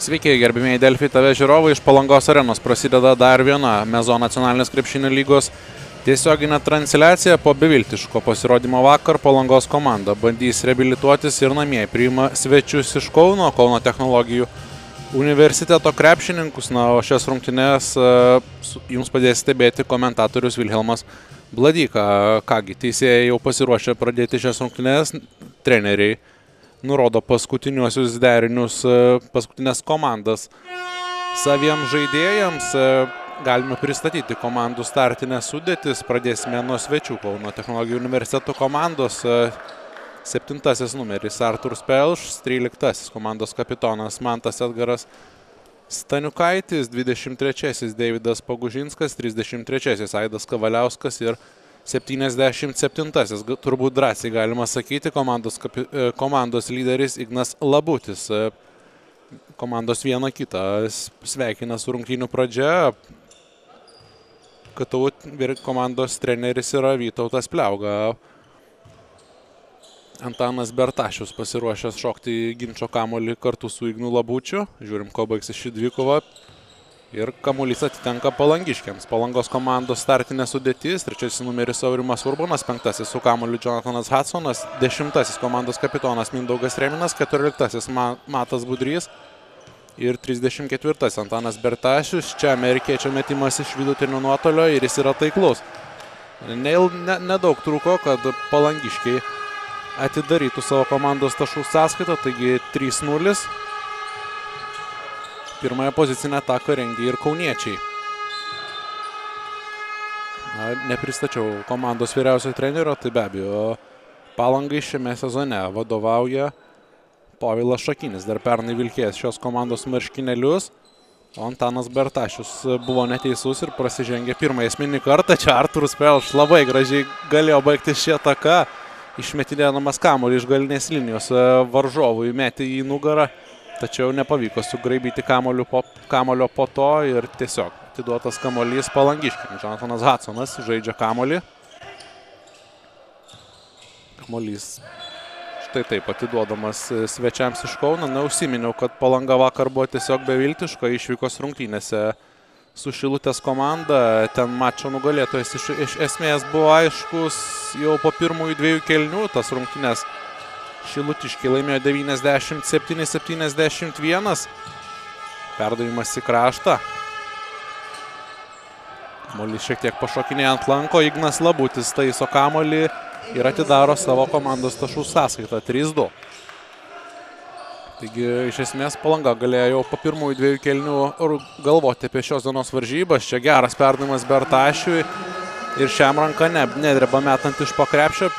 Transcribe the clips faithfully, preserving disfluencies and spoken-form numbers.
Sveiki, gerbimieji Delfi T V žiūrovai, iš Palangos arenos prasideda dar viena Mezo nacionalinės krepšinio lygos tiesioginė transliacija. Po beviltiško pasirodymo vakar Palangos komanda bandys reabilituotis ir namie priima svečius iš Kauno, Kauno technologijų universiteto krepšininkus. Na, o šias rungtynes jums padės stebėti komentatorius Vilhelmas Bladyka. Kągi, teisėjai jau pasiruošę pradėti šias rungtynes, treneriai nurodo paskutiniuosius derinius, paskutinės komandas saviems žaidėjams. Galime pristatyti komandų startinės sudėtis. Pradėsime nuo svečių Kauno technologijų universiteto komandos. Septintasis numeris Artūras Pelšas, tryliktasis komandos kapitonas Mantas Edgaras Staniukaitis, dvidešimt trečiasis Deividas Pagužinskas, trisdešimt trečiasis Aidas Kavaliauskas ir septyniasdešimt septintasis, turbūt drąsiai galima sakyti, komandos, kapi, komandos lyderis Ignas Labutis. Komandos vieną kitą sveikina su rungtynių pradžia. K T U komandos treneris yra Vytautas Pliauga. Antanas Bertašius pasiruošęs šokti į ginčo kamuolį kartu su Ignu Labučiu. Žiūrim, ko baigsis ši dvikova. Ir kamuolys atitenka palangiškiams. Palangos komandos startinė sudėtis. Trečiasis numeris Aurimas Urbonas, penktasis su kamuoliu Jonathanas Hudsonas, dešimtasis komandos kapitonas Mindaugas Reminas, keturioliktasis Matas Budrys ir trisdešimt ketvirtasis Antanas Bertašius. Čia amerikiečio metimas iš vidutinio nuotolio ir jis yra taiklus. Nedaug ne, ne trūko, kad palangiškiai atidarytų savo komandos taškų sąskaitą, taigi trys nulis. Pirmąją pozicinę ataką rengia ir kauniečiai. Na, nepristačiau komandos vyriausio trenerio, tai be abejo Palangai šiame sezone vadovauja Povilas Šakinis, dar pernai vilkėjęs šios komandos marškinėlius. O Antanas Bertašius buvo neteisus ir prasižengė pirmąjį esminį kartą. Čia Artūras Pelšas labai gražiai galėjo baigti šį ataką, išmetinėdamas kamuolį iš galinės linijos varžovui, metė į nugarą. Tačiau nepavyko sugraibyti kamuolio po, kamuolio po to ir tiesiog atiduotas kamuolys palangiškiam. Jonathanas Hudsonas žaidžia kamuolį. Kamuolys štai taip atiduodamas svečiams iš Kauno. Na, užsiminiau, kad Palanga vakar buvo tiesiog beviltiška išvykos rungtynėse su Šilutės komanda. Ten mačo nugalėtojas iš, iš esmės buvo aiškus jau po pirmųjų dviejų kėlinių. Tas rungtynės Šilutiškiai laimėjo devyniasdešimt septyni septyniasdešimt vienas. Perdavimas į kraštą. Kamuolys šiek tiek pašokinėja ant lanko. Ignas Labutis taiso kamuolį ir atidaro savo komandos taškų sąskaitą trys du. Taigi, iš esmės, Palanga galėjo jau po pirmųjų dviejų kėlinių galvoti apie šios dienos varžybas. Čia geras perdavimas Bertašiui ir šiam ranka ne, nedreba metant iš po krepšio.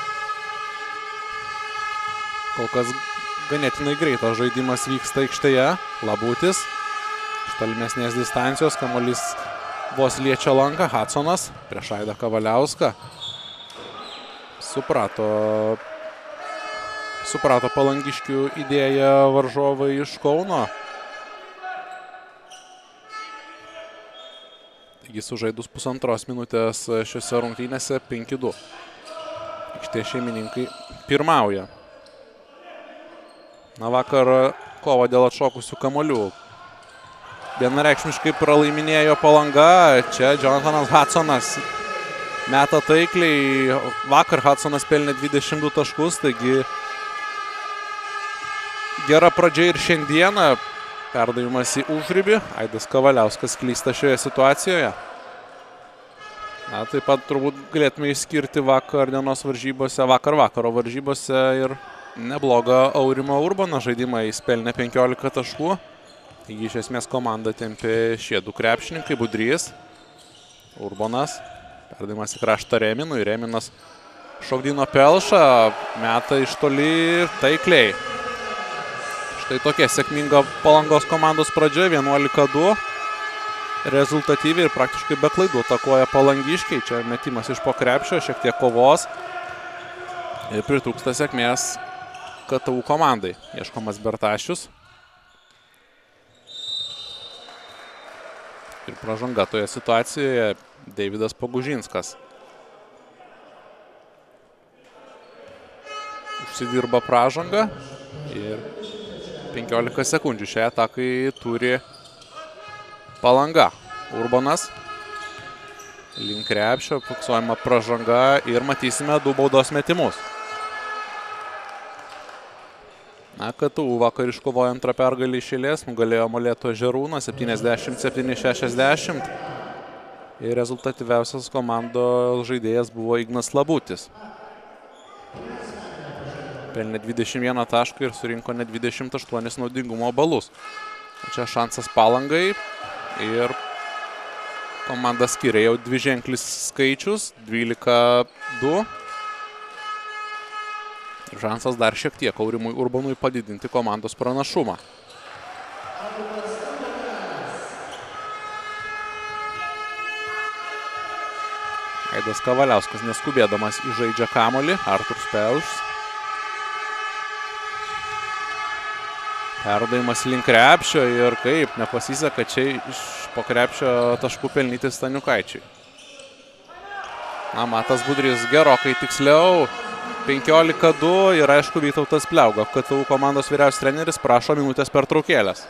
Kol kas ganėtinai greitas žaidimas vyksta aikštėje. Labutis iš tolimesnės distancijos, kamuolys vos liečia lanką. Hudsonas prieš Aidą Kavaliauską. Suprato, suprato palangiškių idėją varžovai iš Kauno. Taigi sužaidus pusantros minutės šiose rungtynėse penki du. Aikštės šeimininkai pirmauja. Na, vakar kova dėl atšokusių kamuolių vienareikšmiškai pralaiminėjo Palanga. Čia Jonathanas Hudsonas meta taikliai. Vakar Hudsonas pelnė dvidešimt du taškus, taigi gera pradžia ir šiandieną. Perdavimas į užribį. Aidas Kavaliauskas klysta šioje situacijoje. Na, taip pat turbūt galėtume išskirti vakar dienos varžybose, vakar vakaro varžybose ir neblogą Aurimo Urbono žaidimą. Jis pelnė penkiolika taškų. Taigi iš esmės komandą tempė šie du krepšininkai. Budrys, Urbonas. Perdavimas į kraštą Reminui. Reminas šokdino Pelšą. Meta iš toli taikliai. Štai tokia sėkminga Palangos komandos pradžia. vienuolika du. Rezultatyviai ir praktiškai be klaidų atakuoja palangiškiai. Čia metimas iš po krepšio. Šiek tiek kovos. Ir pritrūksta sėkmės K T U komandai. Ieškomas Bertašius. Ir pražanga toje situacijoje Deividas Pagužinskas. Užsidirba pražangą ir penkiolika sekundžių šiai atakai turi Palanga. Urbonas. Link krepšio, fiksuojama pražanga ir matysime du baudos metimus. Na, K T U vakar iškovojo antrą pergalį iš eilės, nugalėjo Molėtų Ežerūną septyniasdešimt septyni šešiasdešimt. Ir rezultatyviausias komandos žaidėjas buvo Ignas Labutis. Pelnė dvidešimt vieną tašką ir surinko net dvidešimt aštuonis naudingumo balus. Čia šansas Palangai ir komanda skiria jau dviženklis skaičius, dvylika du. Šansas dar šiek tiek Aurimui Urbonui padidinti komandos pranašumą. Aidas Kavaliauskas neskubėdamas įžaidžia kamuolį. Artūras Pelšs. Perdavimas link krepšio ir kaip nepasiseka čia iš po krepšio taškų pelnyti Staniukaičiui. Na, Matas Budrys gerokai tiksliau. penkiolika du ir aišku Vytautas Pliauga. K T U komandos vyriausias treneris prašo minutės pertraukėlės.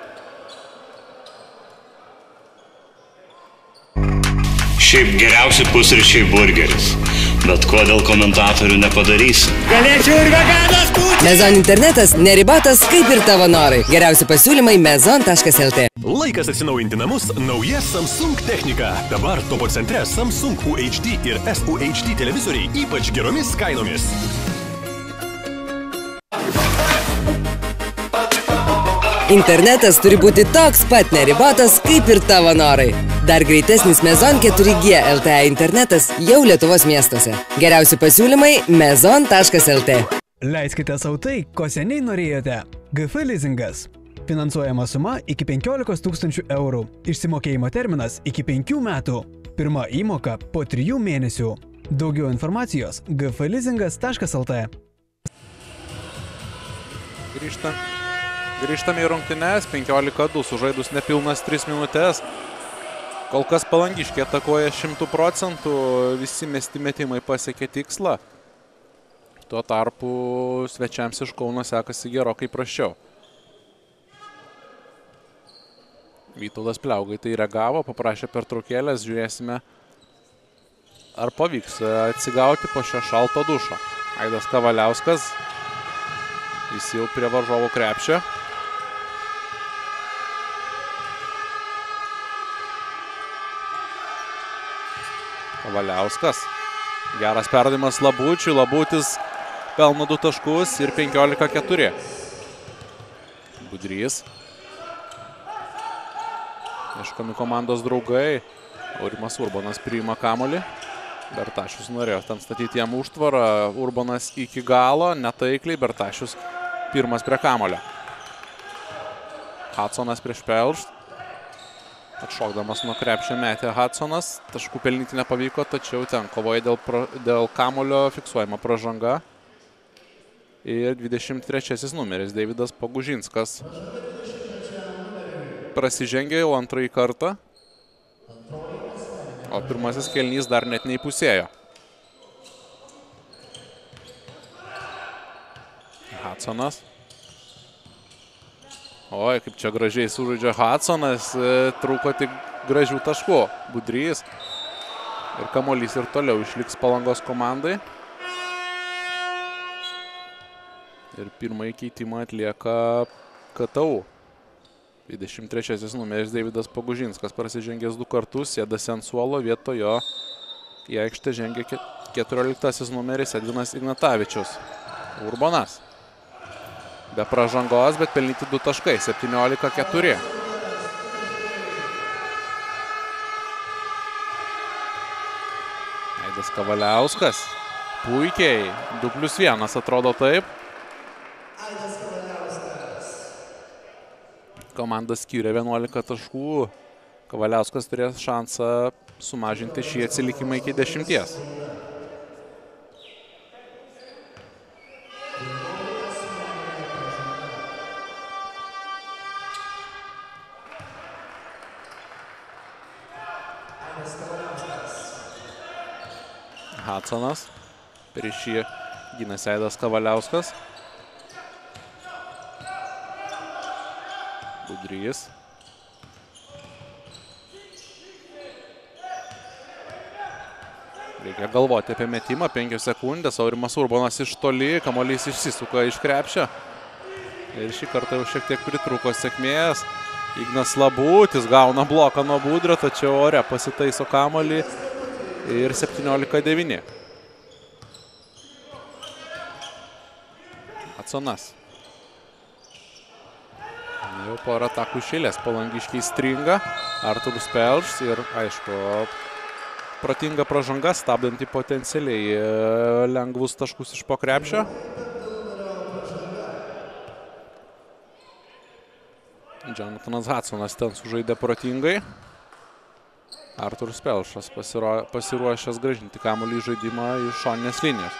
Šiaip geriausi pusryčiai burgeris. Bet ko dėl komentatorių nepadarysi? Galėčiau ir veganas būti! Mezon internetas neribotas kaip ir tavo norai. Geriausi pasiūlymai mezon taškas L T. Laikas atsinaujinti namus nauja Samsung technika. Dabar topo centre Samsung U H D ir S U H D televizoriai ypač geromis kainomis. Internetas turi būti toks pat neribotas kaip ir tavo norai. Dar greitesnis Mezon keturi G L T E internetas jau Lietuvos miestuose. Geriausi pasiūlymai mezon taškas L T. Leiskite sau tai, ko seniai norėjote. G F lizingas. Finansuojama suma iki penkiolikos tūkstančių eurų. Išsimokėjimo terminas iki penkių metų. Pirma įmoka po trijų mėnesių. Daugiau informacijos g f lizingas taškas L T. Grįžtam. Grįžtame į rungtynes, penkiolika du, sužaidus nepilnas tris minutės. Kol kas Palangiškiai atakuoja šimtų procentų, visi mesti metimai pasiekė tikslą. Tuo tarpu svečiams iš Kauno sekasi gerokai prasčiau. Vytautas Pliaugai tai reagavo, paprašė pertraukėlės, žiūrėsime, ar pavyks atsigauti po šio šalto dušo. Aidas Kavaliauskas, jis jau prie varžovų krepšio. Kavaliauskas. Geras perdavimas Labučiui. Labutis pelno du taškus ir penkiolika keturi. Budrys. Ieškomi komandos draugai. Aurimas Urbonas priima kamuolį. Bertašius norėjo ten statyti jam užtvarą. Urbonas iki galo, netaikliai. Bertašius pirmas prie kamuolio. Hudsonas prieš Pelšt. Atšokdamas nuo krepšio metė Hudsonas. Taškų pelnyti nepavyko, tačiau ten kovoja dėl, pra, dėl kamulio, fiksuojama pražanga. Ir dvidešimt trečiasis numeris Deividas Pogužinskas prasižengė jau antrąjį kartą. O pirmasis kėlinys dar net neįpusėjo. Hudsonas. Oi, kaip čia gražiai sužaidžia Hudsonas, trūko tik gražių taškų. Budrys. Ir kamuolys ir toliau išliks Palangos komandai. Ir pirmąjį keitimą atlieka K T U. dvidešimt trečiasis numeris Deividas Pogužinskas prasižengęs du kartus, sėdasi ant suolo, vietojo į aikštę žengė keturioliktasis numeris Edvinas Ignatavičius. Urbonas. Be pražangos, bet pelnyti du taškai, septyniolika keturi. Aidas Kavaliauskas. Puikiai. du plius vienas atrodo taip. Komanda skyrė vienuolika taškų. Kavaliauskas turės šansą sumažinti šį atsilikimą iki dešimties. Hudsonas. Prieš jį gynasi Aidas Kavaliauskas. Budrys. Reikia galvoti apie metimą, penkios sekundės, Aurimas Urbonas iš toli, kamuolys išsisuka iš krepšio. Ir šį kartą jau šiek tiek pritrūko sėkmės. Ignas Labutis gauna bloką nuo Budrio, tačiau ore pasitaiso kamuolį ir septyniolika devyni. Atsonas. Jau porą atakų išėlės, palangiškiai stringa. Arturas Pelšs ir, aišku, protinga pražanga, stabdanti potencialiai lengvus taškus iš po krepšio. Jonathanas Hudsonas ten sužaidė protingai. Arturas Pelšas pasiro, pasiruošęs grąžinti kamuolį į žaidimą iš šoninės linijos.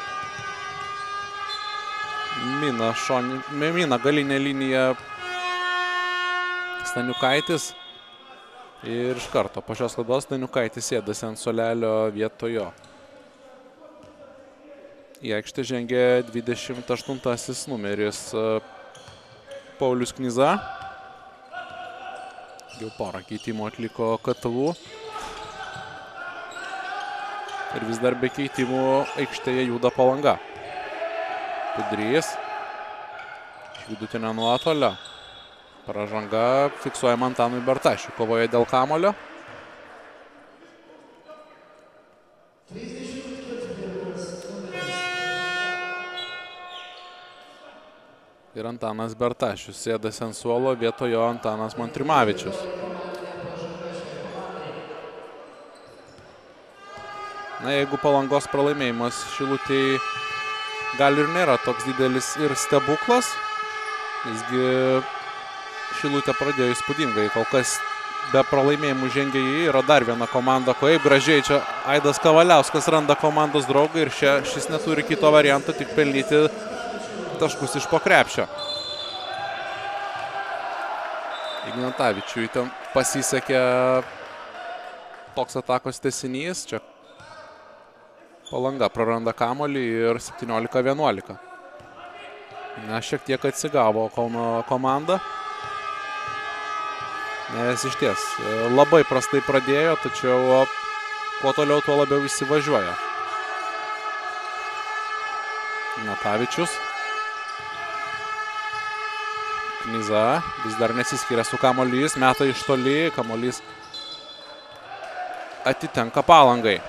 Mina, šoni, mina galinė linija Staniukaitis. Ir iš karto po šios klaidos Staniukaitis sėdasi ant suolelio vietojo. Į aikštę žengė dvidešimt aštuntasis numeris Paulius Knyza. Jau porą keitimų atliko K T U. Ir vis dar be keitimų aikštėje juda Palanga. Budrys. Iš vidutinio nuotolio. Pražanga fiksuojama Antanui Bertašiui. Kovoja dėl kamulio. Ir Antanas Bertašius sėdasi ant suolo, vietojo Antanas Montrimavičius. Na, jeigu Palangos pralaimėjimas Šilutei gal ir nėra toks didelis ir stebuklas, visgi Šilutė pradėjo įspūdingai. Kol kas be pralaimėjimų žengia jį, yra dar viena komanda. Kaip gražiai čia Aidas Kavaliauskas randa komandos draugą ir šia, šis neturi kito varianto, tik pelnyti taškus iš po krepšio. Ignatavičiui ten pasisekė toks atakos tęsinys. Čia Palanga praranda kamuolį ir septyniolika vienuolika. Na, šiek tiek atsigavo Kauno komanda. Nes iš ties labai prastai pradėjo, tačiau kuo toliau, tuo labiau įsivažiuoja. Ignatavičius. Knyza vis dar nesiskiria su kamuolys, meta iš toli, kamuolys atitenka Palangai.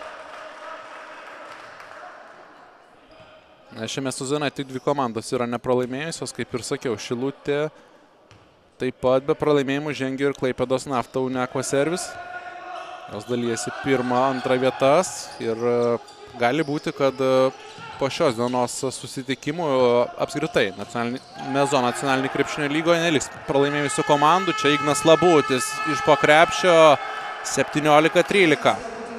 Šiame sezone tik dvi komandos yra nepralaimėjusios, kaip ir sakiau, Šilutė. Taip pat be pralaimėjimų žengia ir Klaipėdos Nafta Uni Aquaservice. Jos dalyjasi pirmą, antrą vietas ir gali būti, kad po šios dienos susitikimų apskritai Mezo nacionalinį krepšinio lygoje neliks pralaimėjusių komandų. Čia Ignas Labutis iš po krepšio septyniolika trylika.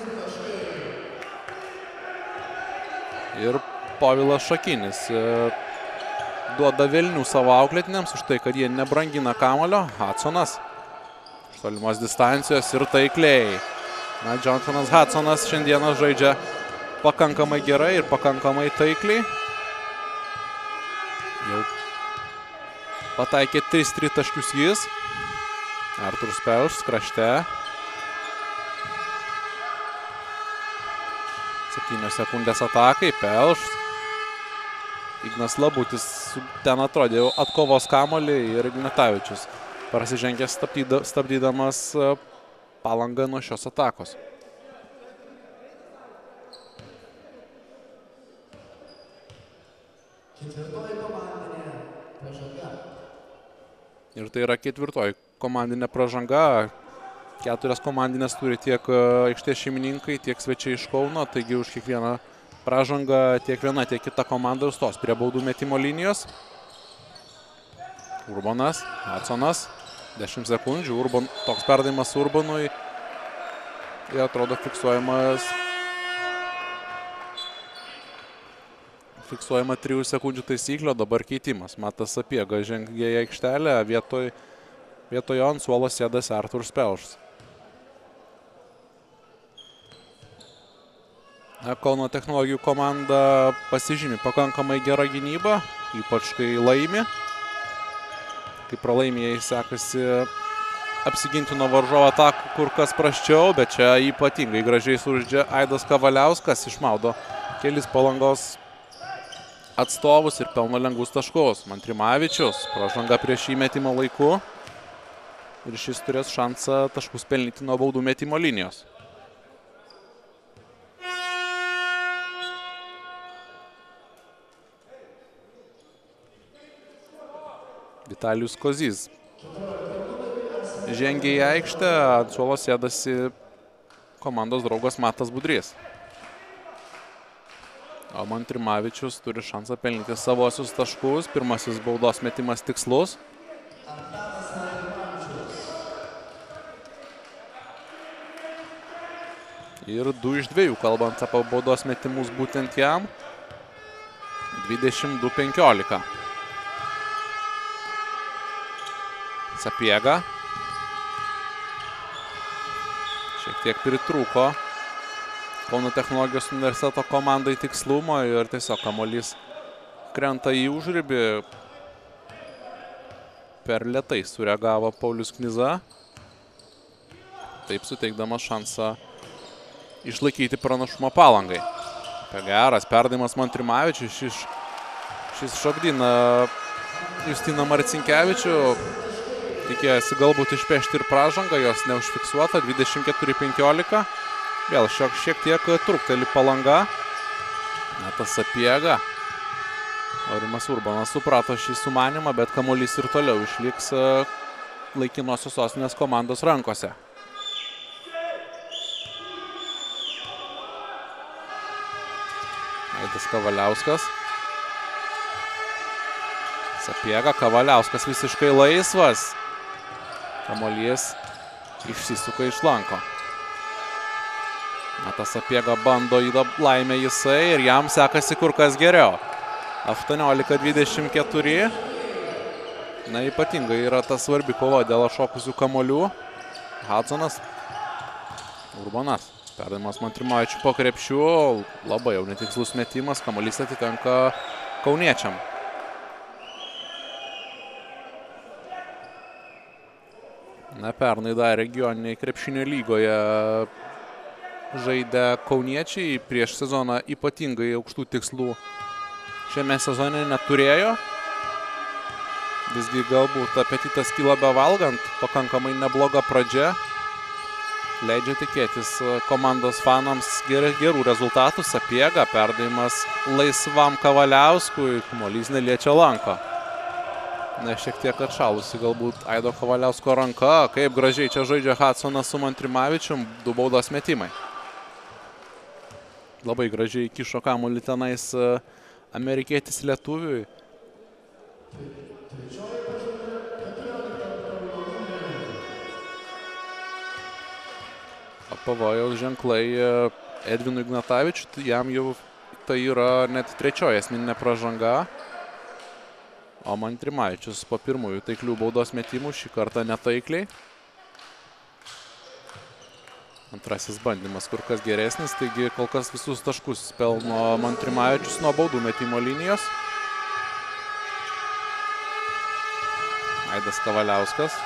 Ir Povilas Šakinis duoda velnių savo auklėtiniams už tai, kad jie nebrangina kamuolio. Hudsonas iš tolimos distancijos ir taikliai. Na, Jonathanas Hudsonas šiandieną žaidžia pakankamai gerai ir pakankamai taikliai. Jau pataikė tris tritaškius jis. Arturas Pelšs krašte. septynios sekundės atakai. Pelšs. Ignas Labutis ten atrodė jau atkovos kamuolį ir Ignatavičius prasižengė stabdyda, stabdydamas Palangą nuo šios atakos. Ir tai yra ketvirtoji komandinė pražanga. Keturias komandinės turi tiek aikštės šeimininkai, tiek svečiai iš Kauno, taigi už kiekvieną pražanga tiek viena, tiek kita komanda stos prie baudų metimo linijos. Urbonas, Hudsonas, dešimt sekundžių, Urbon, toks perdavimas Urbonui. Ir atrodo fiksuojamas fiksuojama trijų sekundžių taisyklio, dabar keitimas. Matas Sapiega žengė į aikštelę, vietoj, vietoje ant suolo sėdasi Arturas Pelšs. Kauno technologijų komanda pasižymi pakankamai gerą gynybą, ypač kai laimi. kai pralaimėjai sekasi apsiginti nuo varžovo atakų kur kas prasčiau, bet čia ypatingai gražiai sužaidžia Aidas Kavaliauskas, išmaudo kelis Palangos atstovus ir pelno lengvus taškus. Mantrimavičius, pražanga prieš įmetimo laiku ir šis turės šansą taškus pelnyti nuo baudų metimo linijos. Vitalijus Kozys žengia į aikštę, ant suolo sėdasi komandos draugas Matas Budrys. O Mantrimavičius turi šansą pelnyti savosius taškus. Pirmasis baudos metimas tikslus. Ir du iš dviejų, kalbant apie baudos metimus būtent jam. dvidešimt du penkiolika. Sapiega. Šiek tiek pritrūko Kauno technologijos universiteto komandai tikslumo ir tiesiog kamuolys krenta į užribį. Per lėtai sureagavo Paulius Knyza, taip suteikdamas šansą išlaikyti pranašumą Palangai. Geras perdavimas Mantrimavičiui, šis, šis šokdina Justiną Marcinkevičių. Tikėjosi galbūt išpešti ir pražangą, jos neužfiksuota, dvidešimt keturi penkiolika. Vėl šiek, šiek tiek trukteli Palanga. Metas Sapiega. Aurimas Urbanas suprato šį sumanimą, bet kamuolys ir toliau išliks laikinosios sostinės komandos rankose. Aidas Kavaliauskas. Sapiega, Kavaliauskas visiškai laisvas. Kamuolys išsisuka iš lanko. Matas Sapiega bando į laimę jisai ir jam sekasi kur kas geriau. aštuoniolika dvidešimt keturi. Na, ypatingai yra ta svarbi kova dėl šokusių kamuolių. Hudsonas. Urbanas. Perdavimas Mantrimavičiui po krepšiu. Labai jau netikslus metimas. Kamuolys atitenka kauniečiam. Na, pernai dar regioniniai krepšinio lygoje žaidę kauniečiai prieš sezoną ypatingai aukštų tikslų šiame sezone neturėjo. Visgi galbūt apetitas kyla bevalgant, pakankamai nebloga pradžia. Leidžia tikėtis komandos fanams ger, gerų rezultatų. Sapiega, perdavimas laisvam Kavaliauskui, kamuolys neliečia lanko. Na, šiek tiek atšalusi galbūt Aido Kavaliausko ranka. Kaip gražiai čia žaidžia Hudsonas su Mantrimavičium, du baudos metimai. Labai gražiai kišo kamuolį tenais amerikietis lietuviui. Pavojaus ženklai Edvinui Ignatavičiui, jam jau tai yra net trečioji asmeninė pražanga. O Mantrimavičius po pirmųjų taiklių baudos metimų šį kartą netaikliai. Antrasis bandymas kur kas geresnis, taigi kol kas visus taškus pelno Mantrimavičius nuo baudų metimo linijos. Aidas Kavaliauskas.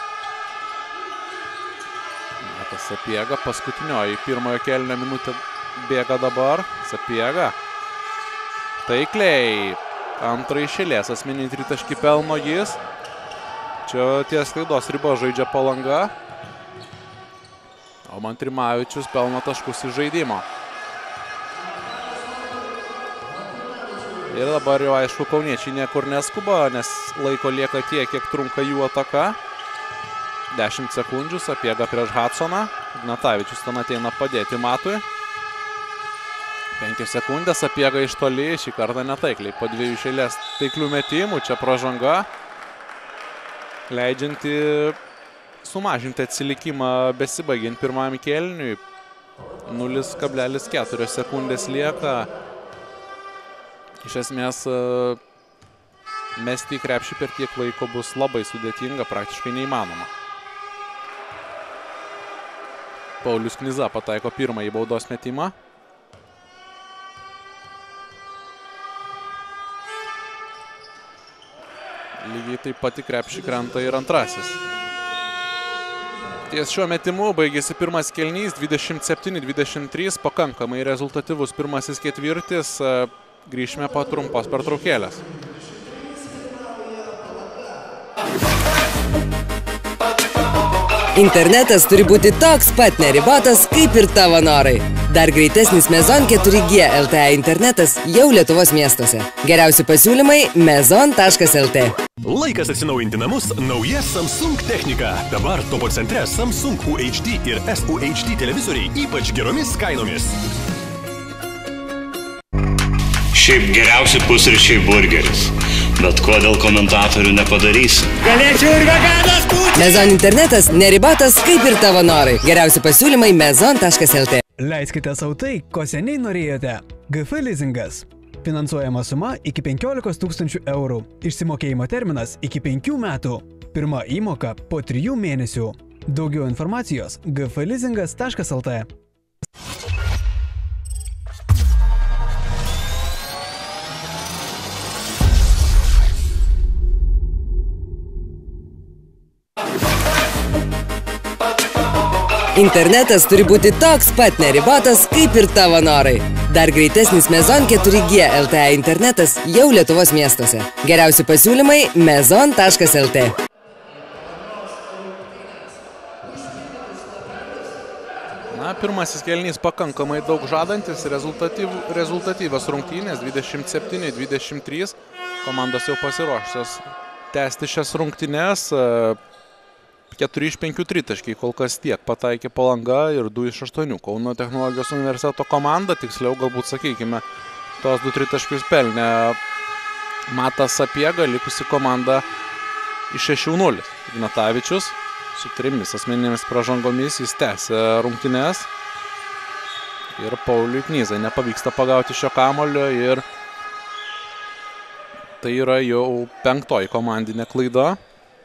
Metas Sapiega, paskutinioji pirmojo kėlinio minutė bėga dabar. Sapiega. Taikliai. Antrą iš eilės asmeninį tritaškį pelno jis. Čia ties klaidos riba žaidžia Palanga. O Mantrimavičius pelno taškus iš žaidimo. Ir dabar jau aišku kauniečiai niekur neskuba, nes laiko lieka tiek, kiek trunka jų ataka. dešimt sekundžių, Sapiega prieš Hudsoną. Ignatavičius ten ateina padėti Matui. penkios sekundės, Sapiega iš toli, šį kartą netaikliai. Po dviejų iš eilės taiklių metimų, čia pražanga. Leidžianti sumažinti atsilikimą besibaigiant pirmam kėliniui. nulis kablelis keturi sekundės lieka. Iš esmės, mesti į krepšį per tiek laiko bus labai sudėtinga, praktiškai neįmanoma. Paulius Knyza pataiko pirmąjį baudos metimą. Lygiai taip pat į krepšį krenta ir antrasis. Ties šiuo metimu baigėsi pirmas kėlinys, dvidešimt septyni dvidešimt trys, pakankamai rezultatyvus pirmasis ketvirtis. Grįžime po trumpos pertraukėlės. Internetas turi būti toks pat neribotas, kaip ir tavo norai. Dar greitesnis Mezon keturi G L T E internetas jau Lietuvos miestuose. Geriausi pasiūlymai mezon taškas el te. Laikas atsinaujinti namus nauja Samsung technika. Dabar topo centre Samsung U H D ir S U H D televizoriai ypač geromis kainomis. Šiaip geriausi pusryčiai burgeris. Bet ko dėl komentatorių nepadarysi? Galėčiau ir veganas būti. Mezon internetas neribotas, kaip ir tavo norai. Geriausi pasiūlymai mezon taškas el te. Leiskite sau tai, ko seniai norėjote. G F Leasingas. Finansuojama suma iki penkiolikos tūkstančių eurų. Išsimokėjimo terminas iki penkių metų. Pirma įmoka po trijų mėnesių. Daugiau informacijos g f leasingas taškas el te. Internetas turi būti toks pat neribotas, kaip ir tavo norai. Dar greitesnis Mezon keturi G L T E internetas jau Lietuvos miestuose. Geriausi pasiūlymai mezon taškas el te. Na, pirmasis kėlinys pakankamai daug žadantis, rezultatyv, rezultatyvios rungtynės, dvidešimt septyni dvidešimt trys. Komandos jau pasiruošusios tęsti šias rungtynes. keturi iš penkių tritaškiai kol kas tiek pataikė Palanga ir du iš aštuonių. Kauno technologijos universiteto komanda, tiksliau galbūt sakykime, tos du tritaškius pelnė Matas Sapiega, likusi komanda iš šešių nulis. Ignatavičius su trimis asmeninėmis pražangomis jis tęsė rungtynes ir Pauliui Knizai nepavyksta pagauti šio kamulio ir tai yra jau penktoji komandinė klaida.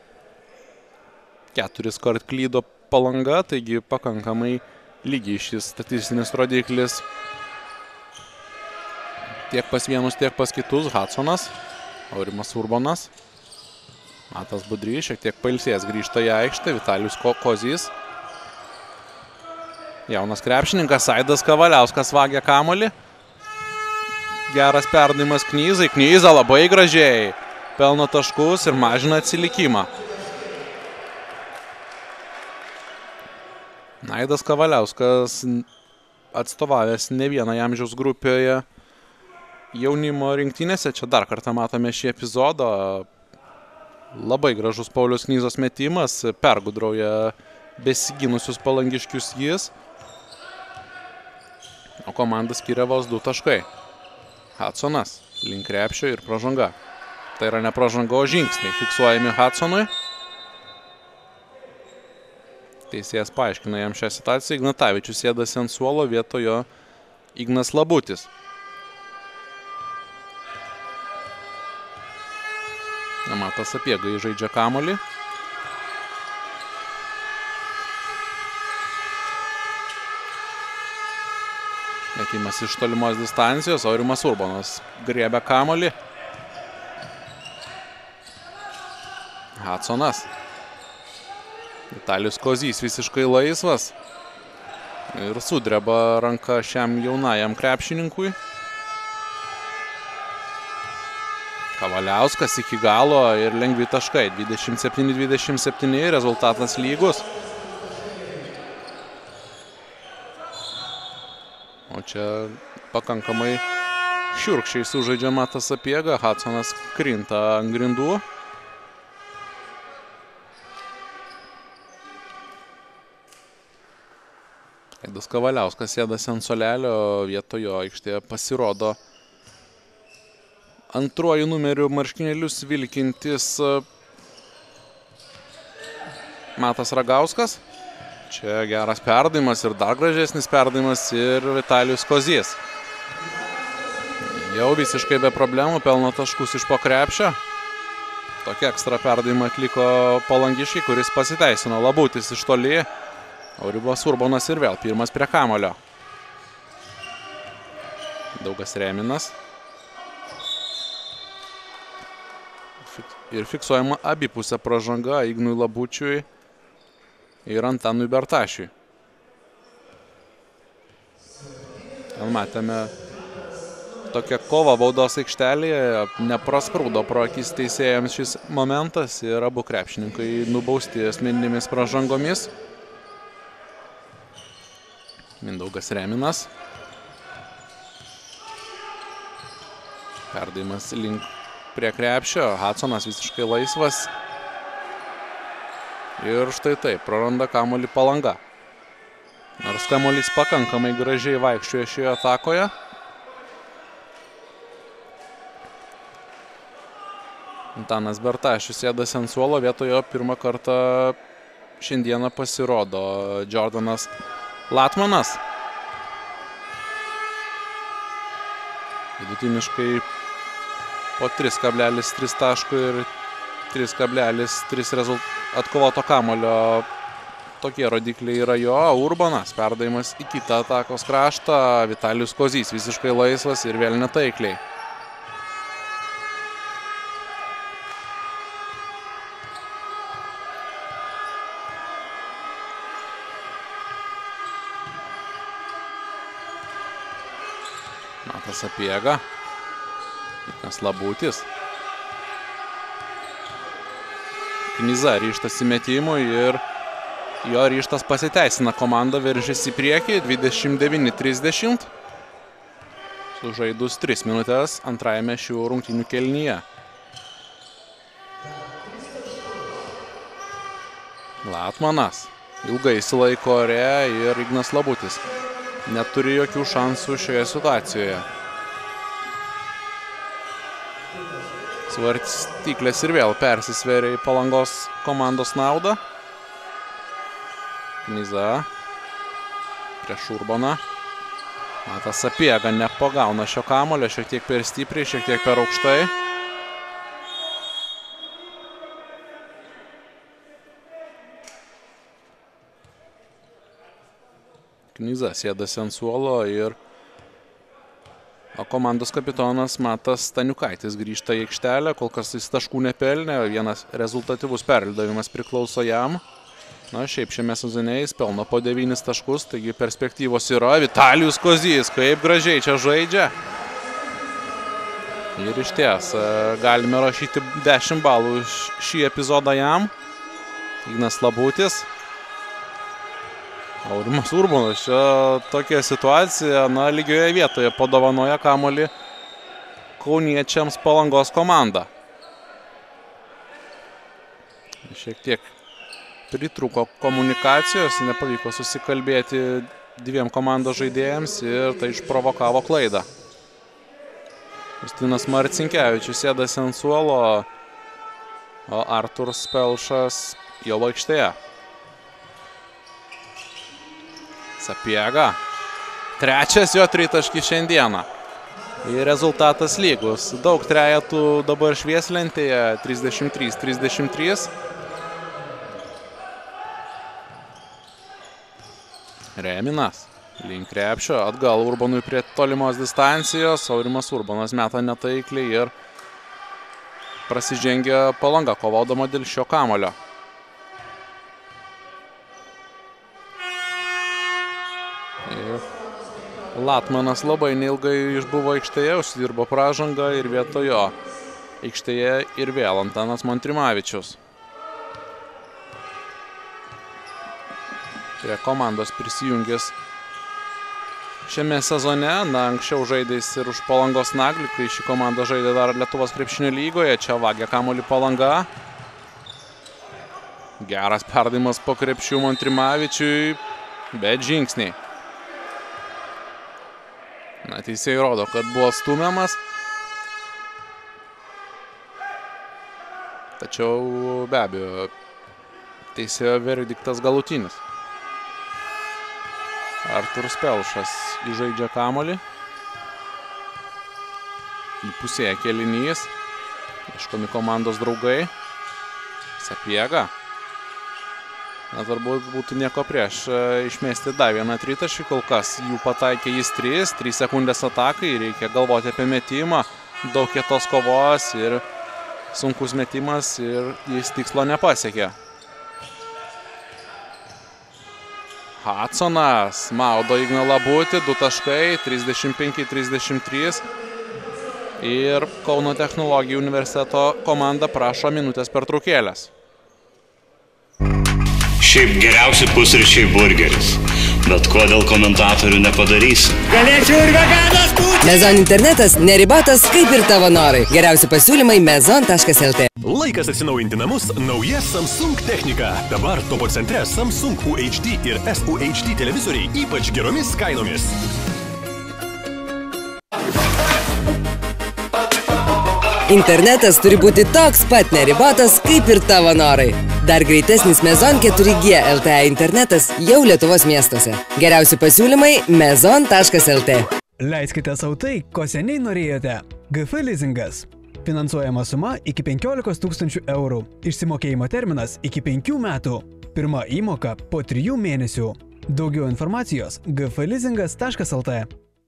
Keturis kart klydo Palanga, taigi pakankamai lygiai šis statistinis rodiklis tiek pas vienus, tiek pas kitus. Hudsonas, Aurimas Urbonas, Matas Budrys, šiek tiek pailsėjęs grįžta į aikštę, Vitalijus Kozys. Jaunas krepšininkas, Aidas Kavaliauskas vagia kamuolį. Geras perdavimas Knizai, Knyza labai gražiai pelno taškus ir mažina atsilikimą. Aidas Kavaliauskas atstovavęs ne vieną amžiaus grupėje jaunimo rinktynėse. Čia dar kartą matome šį epizodą. Labai gražus Pauliaus Knyzos metimas, pergudrauja besiginusius palangiškius jis. O komanda skiria vos du taškai. Hudsonas link krepšio ir pražanga. Tai yra ne pražanga, o žingsniai fiksuojami Hudsonui. Teisėjas paaiškina jam šią situaciją. Ignatavičius sėdasi ant suolo, vietojo Ignas Labutis. Matas Sapiega įžaidžia kamuolį. Metimas iš tolimos distancijos, Aurimas Urbonas griebia kamuolį. Hudsonas. Vitalijus Kozys visiškai laisvas ir sudreba ranka šiam jaunajam krepšininkui. Kavaliauskas iki galo ir lengvi taškai. dvidešimt septyni dvidešimt septyni, rezultatas lygus. O čia pakankamai šiurkščiai sužaidžia Matas Sapiega. Hudsonas krinta ant grindų. Aidas Kavaliauskas sėdasi ant suolelio, vietojo aikštėje pasirodo antruoju numeriu marškinėlius vilkintis Matas Ragauskas. Čia geras perdavimas ir dar gražesnis perdavimas ir Vitalijus Kozys. Jau visiškai be problemų pelno taškus iš po krepšio. Tokia ekstra perdavimą atliko palangiškiai, kuris pasiteisino. Labutis iš toli. Aurimas Urbonas ir vėl pirmas prie kamulio. Daugas Reminas. Ir fiksuojama abipusė pražanga Ignui Labučiui ir Antanui Bertašiui. Ten matėme tokią kovą baudos aikštelėje, neprasprūdo pro akis teisėjams šis momentas ir abu krepšininkai nubausti asmeninėmis pražangomis. Mindaugas Reminas. Perdavimas link prie krepšio, Hudsonas visiškai laisvas. Ir štai taip, praranda kamuolį Palanga. Nors kamuolys pakankamai gražiai vaikščioja šioje atakoje. Antanas Bertašius sėdasi ant suolo, vietoje pirmą kartą šiandieną pasirodo Jordanas Latmanas. Vidutiniškai po tris kablelis tris taškų ir trys kablelis trys atkovoto kamuolio. Tokie rodikliai yra jo. Urbanas perdavimas į kitą atakos kraštą. Vitalijus Kozys visiškai laisvas ir vėl netaikliai. Matas Sapiega. Ignas Labutis. Knyza ryžtas įmetimui ir jo ryžtas pasiteisina. Komanda veržiasi į priekį dvidešimt devyni trisdešimt. Sužaidus tris minutės antrajame šių rungtynių kėlinyje. Latmanas ilgai išsilaiko ore ir Ignas Labutis neturi jokių šansų šioje situacijoje. Svarstyklės ir vėl persisvėrė į Palangos komandos naudą. Knyza prieš Urbaną. Matas Sapiega nepagauna šio kamuolio, šiek tiek per stipriai, šiek tiek per aukštai. Knyza sėdasi ant suolo ir o komandos kapitonas Matas Staniukaitis grįžta į aikštelę, kol kas jis taškų nepelnė, vienas rezultatyvus perdavimas priklauso jam. Na, šiaip šiame sezone jis pelno po devynis taškus, taigi perspektyvos yra. Vitalijus Kozys, kaip gražiai čia žaidžia. Ir iš ties galime rašyti dešimt balų šį epizodą jam. Ignas Labutis. Aurimas Urbanas, čia tokia situacija, na, lygioje vietoje padovanoja kamuolį kauniečiams Palangos komanda. Šiek tiek pritrūko komunikacijos, nepavyko susikalbėti dviem komandos žaidėjams ir tai išprovokavo klaidą. Justinas Marcinkevičius sėdasi ant suolo, o Arturas Pelšas jau aikštėje. Sapiega. Trečias jo tritaškis šiandieną. Ir rezultatas lygus. Daug trejetų dabar švieslentėje. trisdešimt trys trisdešimt trys. Reminas. Link krepšio. Atgal Urbanui prie tolimos distancijos. Aurimas Urbanas meta netaikliai ir prasižengia Palanga, kovodama dėl šio kamuolio. Latmanas labai neilgai išbuvo aikštėje, užsidirbo pražangą ir vietojo aikštėje ir vėl Antanas Montrimavičius. Prie komandos prisijungęs šiame sezone, na, anksčiau žaidės ir už Palangos Naglį, kai ši komanda žaidė dar Lietuvos krepšinio lygoje, čia vagia kamuolį Palanga. Geras perdavimas po krepšių Montrimavičiui, bet žingsniai. Na, teisėjai rodo, kad buvo stumiamas. Tačiau be abejo, teisėjo verdiktas galutinis. Arturas Pelšas įžaidžia kamuolį. Įpusėja kėlinys. Ieškomi komandos draugai. Sapiega. Na, turbūt būtų nieko prieš išmesti dar vieną tritaškį, kol kas jų pataikė jis tris, trys sekundės atakai, reikia galvoti apie metimą, daug kietos kovos ir sunkus metimas ir jis tikslo nepasiekė. Hudsonas maudo Igną Labutį, du taškai, trisdešimt penki trisdešimt trys. Ir Kauno technologijų universiteto komanda prašo minutės pertraukėlės. Šiaip geriausi pusryčiai burgeris. Bet ko dėl komentatorių nepadarysi? Galėčiau ir veganas būti. Mezon internetas neribotas kaip ir tavo norai. Geriausi pasiūlymai mezon taškas lt. Laikas atsinaujinti namus nauja Samsung technika. Dabar topo centre Samsung U H D ir S U H D televizoriai ypač geromis kainomis. Internetas turi būti toks pat neribotas kaip ir tavo norai. Dar greitesnis Mezon keturi G L T E internetas jau Lietuvos miestuose. Geriausi pasiūlymai mezon taškas lt. Leiskite sau tai, ko seniai norėjote. G F leasingas. Finansuojama suma iki penkiolikos tūkstančių eurų. Išsimokėjimo terminas iki penkių metų. Pirma įmoka po trijų mėnesių. Daugiau informacijos g f leasingas taškas lt.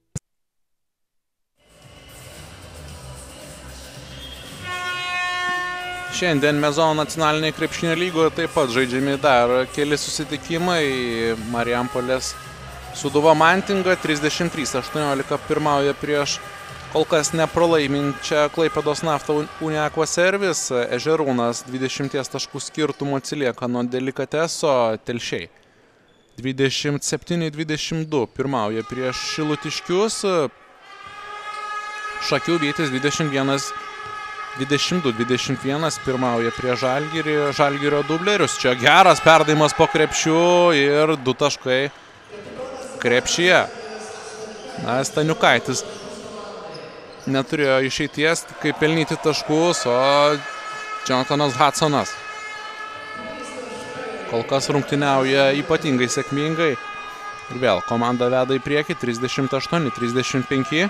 Šiandien Mezon nacionalinėje krepšinio lygoje taip pat žaidžiami dar keli susitikimai. Marijampolės Sūduva Mantinga trisdešimt trys aštuoniolika pirmauja prieš kol kas nepralaiminčią Klaipėdos Nafta Uniaqua Servis. Ežerūnas dvidešimties taškų skirtumo atsilieka nuo Delikateso. Telšiai dvidešimt septyni dvidešimt du pirmauja prieš Šilutiškius. Šakių Vytis dvidešimt vienas dvidešimt du dvidešimt vienas pirmauja prie Žalgirį, Žalgirio dublerius. Čia geras perdavimas po krepšiu ir du taškai krepšyje. Na, Staniukaitis neturėjo išeities, kaip pelnyti taškus, o Jonathanas Hudsonas kol kas rungtyniauja ypatingai sėkmingai. Ir vėl komanda veda į priekį trisdešimt aštuoni trisdešimt penki.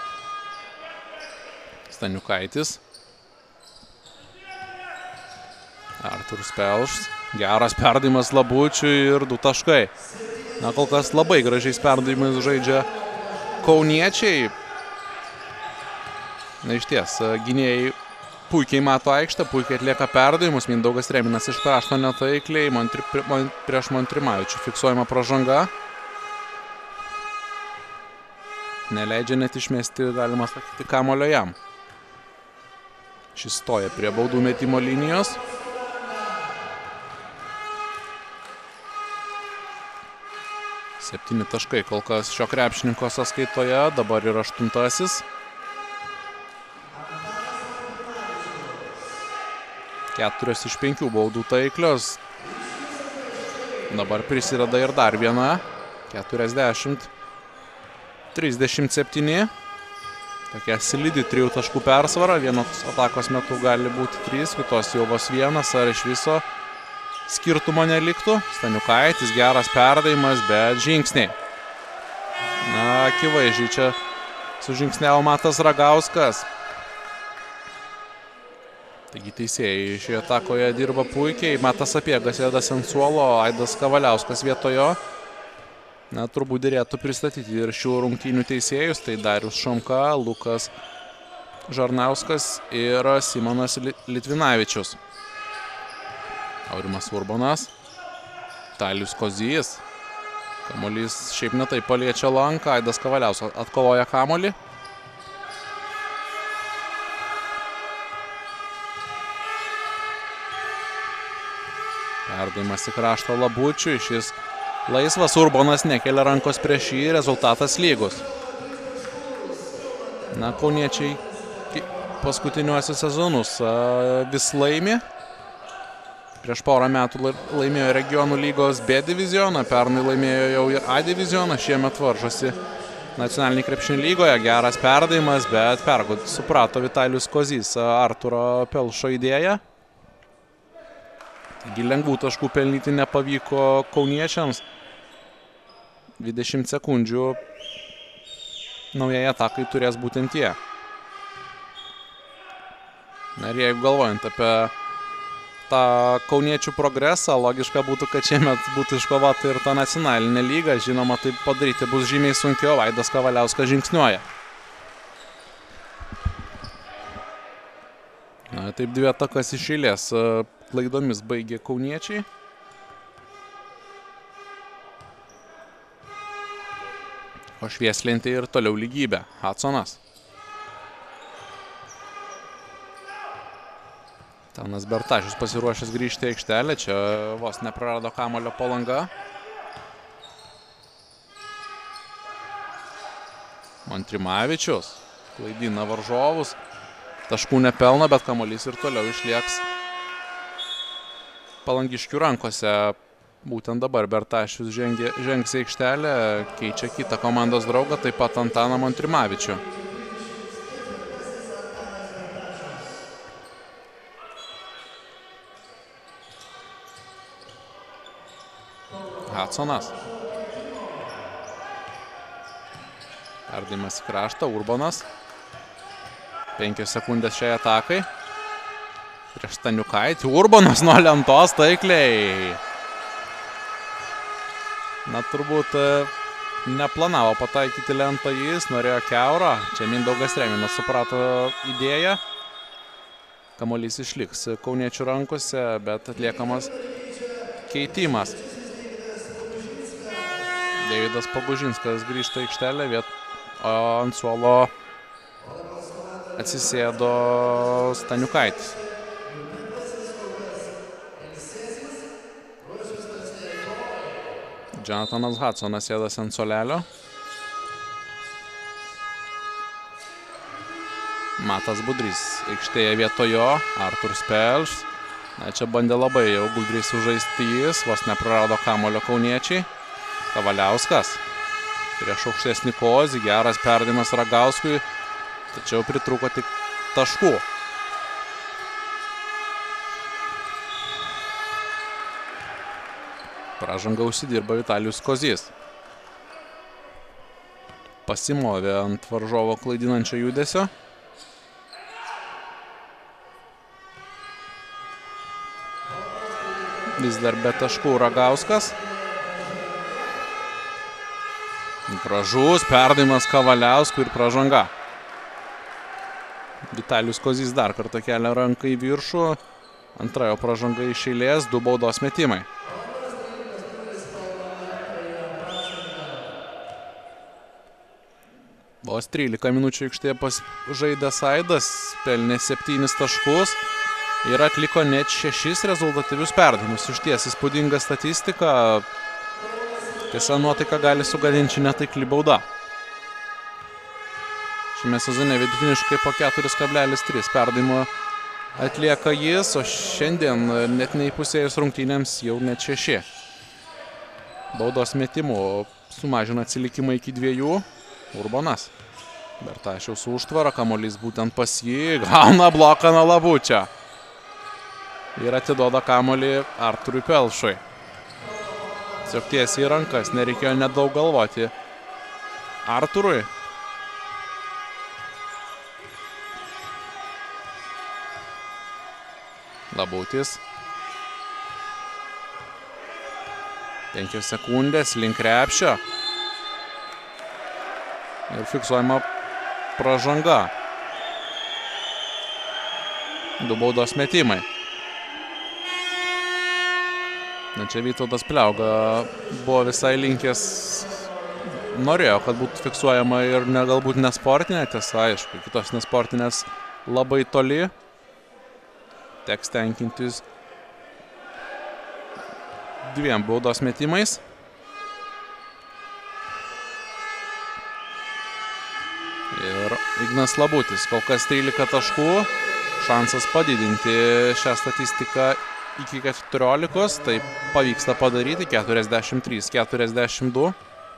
Staniukaitis. Artūras Pelšs, geras perdavimas Labučiui ir du taškai. Na, kol kas labai gražiais perdavimais žaidžia kauniečiai. Na, iš ties, gynėjai puikiai mato aikštę, puikiai atlieka perdavimus. Mindaugas Reminas iš krašto netaikliai, Montri, mon, prieš Montrimavičių fiksuojama pražanga. Neleidžia net išmesti, galima sakyti, kamulio jam. Šis stoja prie baudų metimo linijos. Septyni taškai kol kas šio krepšininko sąskaitoje, dabar yra aštuntasis. Keturios iš penkių baudų taiklios. Dabar prisideda ir dar viena. keturiasdešimt trisdešimt septyni. Tokia slidi trijų taškų persvara. Vienos atakos metu gali būti trys, kitos jau vos vienas ar iš viso skirtumo neliktų. Staniukaitis, geras perdavimas, bet žingsniai. Na, akivaizdžiai čia sužingsniavo Matas Ragauskas. Taigi teisėjai šioje atakoje dirba puikiai. Matas Sapiegas sėdas ant suolo, Aidas Kavaliauskas vietojo. Na, turbūt dėrėtų pristatyti ir šių rungtynių teisėjus. Tai Darius Šomka, Lukas Žarnauskas ir Simonas Litvinavičius. Aurimas Urbonas, Talijus Kozys. Kamuolys šiaip netai paliečia lanką, Aidas Kavaliauskas atkovoja kamuolį. Perdavimas į kraštą Labučiui, šis laisvas, Urbonas nekelia rankos prieš jį, rezultatas lygus. Na, kauniečiai paskutiniuosius sezonus vis laimi. Prieš porą metų laimėjo regionų lygos B divizioną, pernai laimėjo jau ir A divizioną, šiemet varžosi nacionalinį krepšinio lygoje. Geras perdavimas, bet pergud suprato Vitalijus Kozys Artūro Pelšo idėją. Taigi lengvų taškų pelnyti nepavyko kauniečiams. dvidešimt sekundžių naujai atakai turės būtent jie. Na ir jeigu galvojant apie tą kauniečių progresą, logiška būtų, kad šiemet būtų iškovota ir ta nacionalinė lyga. Žinoma, tai padaryti bus žymiai sunkiau. Aidas Kavaliauskas žingsniuoja. Na, Na, taip dvi atakas iš eilės klaidomis baigė kauniečiai. O švieslentė ir toliau lygybė. Hudsonas. Tanas Bertašius pasiruošęs grįžti į aikštelę. Čia vos neprarado kamuolio Palanga. Montrimavičius klaidina varžovus. Taškų nepelno, bet kamuolys ir toliau išlieks palangiškių rankose. Būtent dabar Bertašius žengia, žengs į aikštelę, keičia kitą komandos draugą, taip pat Antaną Montrimavičių. Hudsonas. Perdavimas į kraštą, Urbonas. Penkios sekundės šiai atakai. Prieš Staniukaitį. Urbonas nuo lentos taikliai. Na, turbūt neplanavo pataikyti lentą jis, norėjo keurą. Čia Mindaugas Reminas suprato idėją. Kamuolys išliks kauniečių rankose, bet atliekamas keitimas. Deividas Pagužinskas grįžta į aikštelę, viet, o ant suolo atsisėdo Staniukaitis. Jonathanas Hudsonas sėdasi ant suolelio. Matas Budrys aikštėje vietojo, Artūras Pelš. Na, čia bandė labai jau gudriai sužaisti jis, vos neprarado kamuolio kauniečiai. Kavaliauskas prieš aukštesnį kozį, geras perdavimas Ragauskui, tačiau pritrūko tik taškų. Pražanga užsidirba Vitalijus Kozys. Pasimovė ant varžovo klaidinančio judesio. Vis dar be taškų Ragauskas. Gražus perdavimas Kavaliauskui ir pražanga. Vitalijus Kozys dar kartą kelia ranką į viršų. Antra jo pražanga iš eilės, du baudos metimai. Vos trylika minučių aikštėje žaidęs Aidas, pelnė septynis taškus ir atliko net šešis rezultatyvius perdavimus. Išties įspūdinga statistika. Tiesa, nuotaika gali sugadinti netaikli bauda. Šiame sezone vidutiniškai po keturi kablelis trys perdavimo atlieka jis, o šiandien net neįpusėjus rungtynėms jau net šeši. Baudos metimų sumažina atsilikimą iki dviejų. Urbonas. Bertašiaus užtvara, kamuolys būtent pas jį, gauna bloką nuo Labučio. Ir atiduoda kamuolį Artūrui Pelšui. Tiesiog tiesiai į rankas, nereikėjo nedaug galvoti Artūrui. Labutis. Penkios sekundės link krepšio. Ir fiksuojama pražanga. Du baudos metimai. Na, čia Vytautas Pliauga buvo visai linkęs, norėjo, kad būtų fiksuojama ir ne, galbūt nesportinė, tiesa, aišku, kitos nesportinės labai toli. Teks tenkintis dviem baudos metimais. Ir Ignas Labutis, kol kas trylika taškų, šansas padidinti šią statistiką iki keturiolikos, tai pavyksta padaryti, keturiasdešimt trys keturiasdešimt du.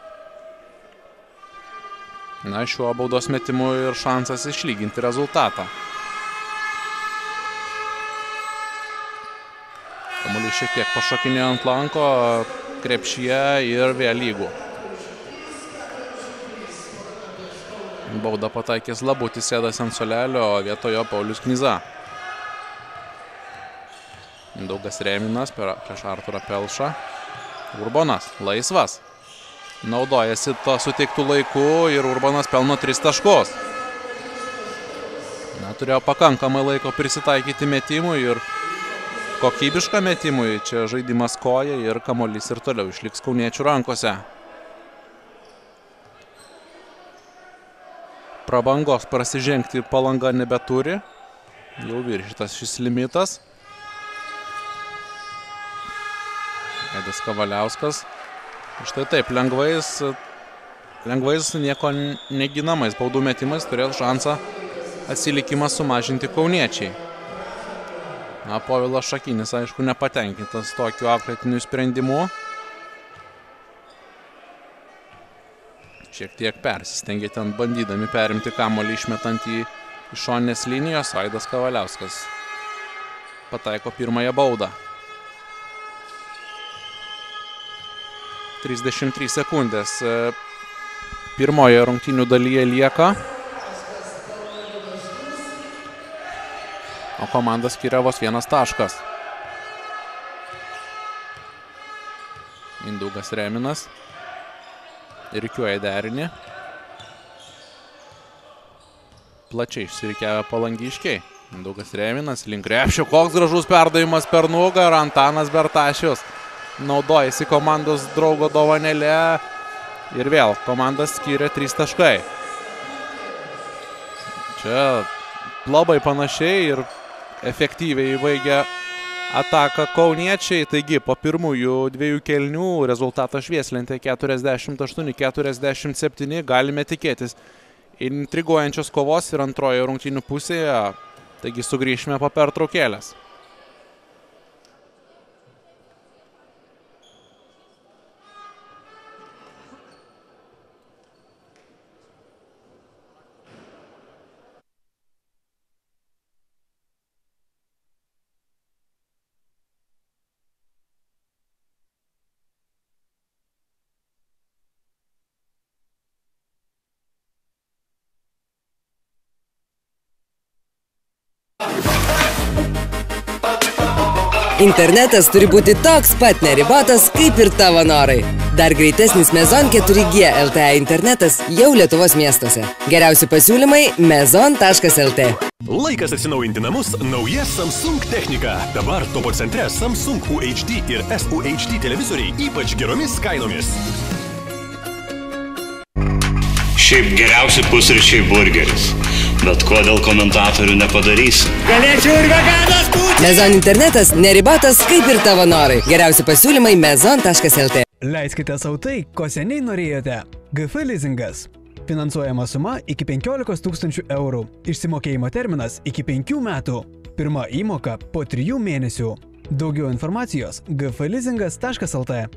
Na, šiuo baudos metimu ir šansas išlyginti rezultatą. Kamuolys šiek tiek pašokinėjo ant lanko, krepšyje ir vėl lygų. Baudą pataikęs Labutis sėdas ant suolelio, vietojo Paulius Knyza. Mindaugas Reminas prieš Artūrą Pelšą. Urbonas, laisvas. Naudojasi to suteiktų laiku ir Urbonas pelno tris taškus. Na, turėjo pakankamai laiko prisitaikyti metimui ir kokybišką metimui. Čia žaidimas koja ir kamuolys ir toliau išliks kauniečių rankose. Prabangos prasižengti Palanga nebeturi. Jau viršytas šis limitas. Aidas Kavaliauskas. Štai taip, lengvais, lengvais nieko neginamais baudų metimais turės šansą atsilikimą sumažinti kauniečiai. Na, Povilas Šakinis, aišku, nepatenkintas tokiu auklėtiniu sprendimu. Šiek tiek persistengė ten bandydami perimti kamuolį išmetant į iš šoninės linijos. Aidas Kavaliauskas pataiko pirmąją baudą. trisdešimt trys sekundės. Pirmoje rungtynių dalyje lieka. O komanda skiria vos vienas taškas. Mindaugas Reminas. Rikiuoja derinį. Plačiai išsirikiavę palangiškiai. Mindaugas Reminas link krepšio. Koks gražus perdavimas per nugarą. Antanas Bertašius naudojasi komandos draugo dovanėlė. Ir vėl komanda skiria trys taškai. Čia labai panašiai ir efektyviai baigia ataką kauniečiai. Taigi po pirmųjų dviejų kėlinių rezultatas švieslentė keturiasdešimt aštuoni keturiasdešimt septyni. Galime tikėtis intriguojančios kovos ir antrojo rungtynių pusėje. Taigi sugrįšime po pertraukėlės. Internetas turi būti toks pat neribotas, kaip ir tavo norai. Dar greitesnis Mezon keturi G L T E internetas jau Lietuvos miestuose. Geriausi pasiūlymai mezon taškas el t. Laikas atsinaujinti namus nauja Samsung technika. Dabar topo centre Samsung U H D ir S U H D televizoriai ypač geromis kainomis. Šiaip geriausi pusryčiai burgeris. Bet ko dėl komentatorių nepadarysi? Galėčiau ir veganas būti. Mezon internetas neribotas, kaip ir tavo norai. Geriausi pasiūlymai mezon taškas el t. Leiskite sau tai, ko seniai norėjote. G F Leasingas. Finansuojama suma iki penkiolikos tūkstančių eurų. Išsimokėjimo terminas iki penkių metų. Pirma įmoka po trijų mėnesių. Daugiau informacijos g f leasingas taškas el t.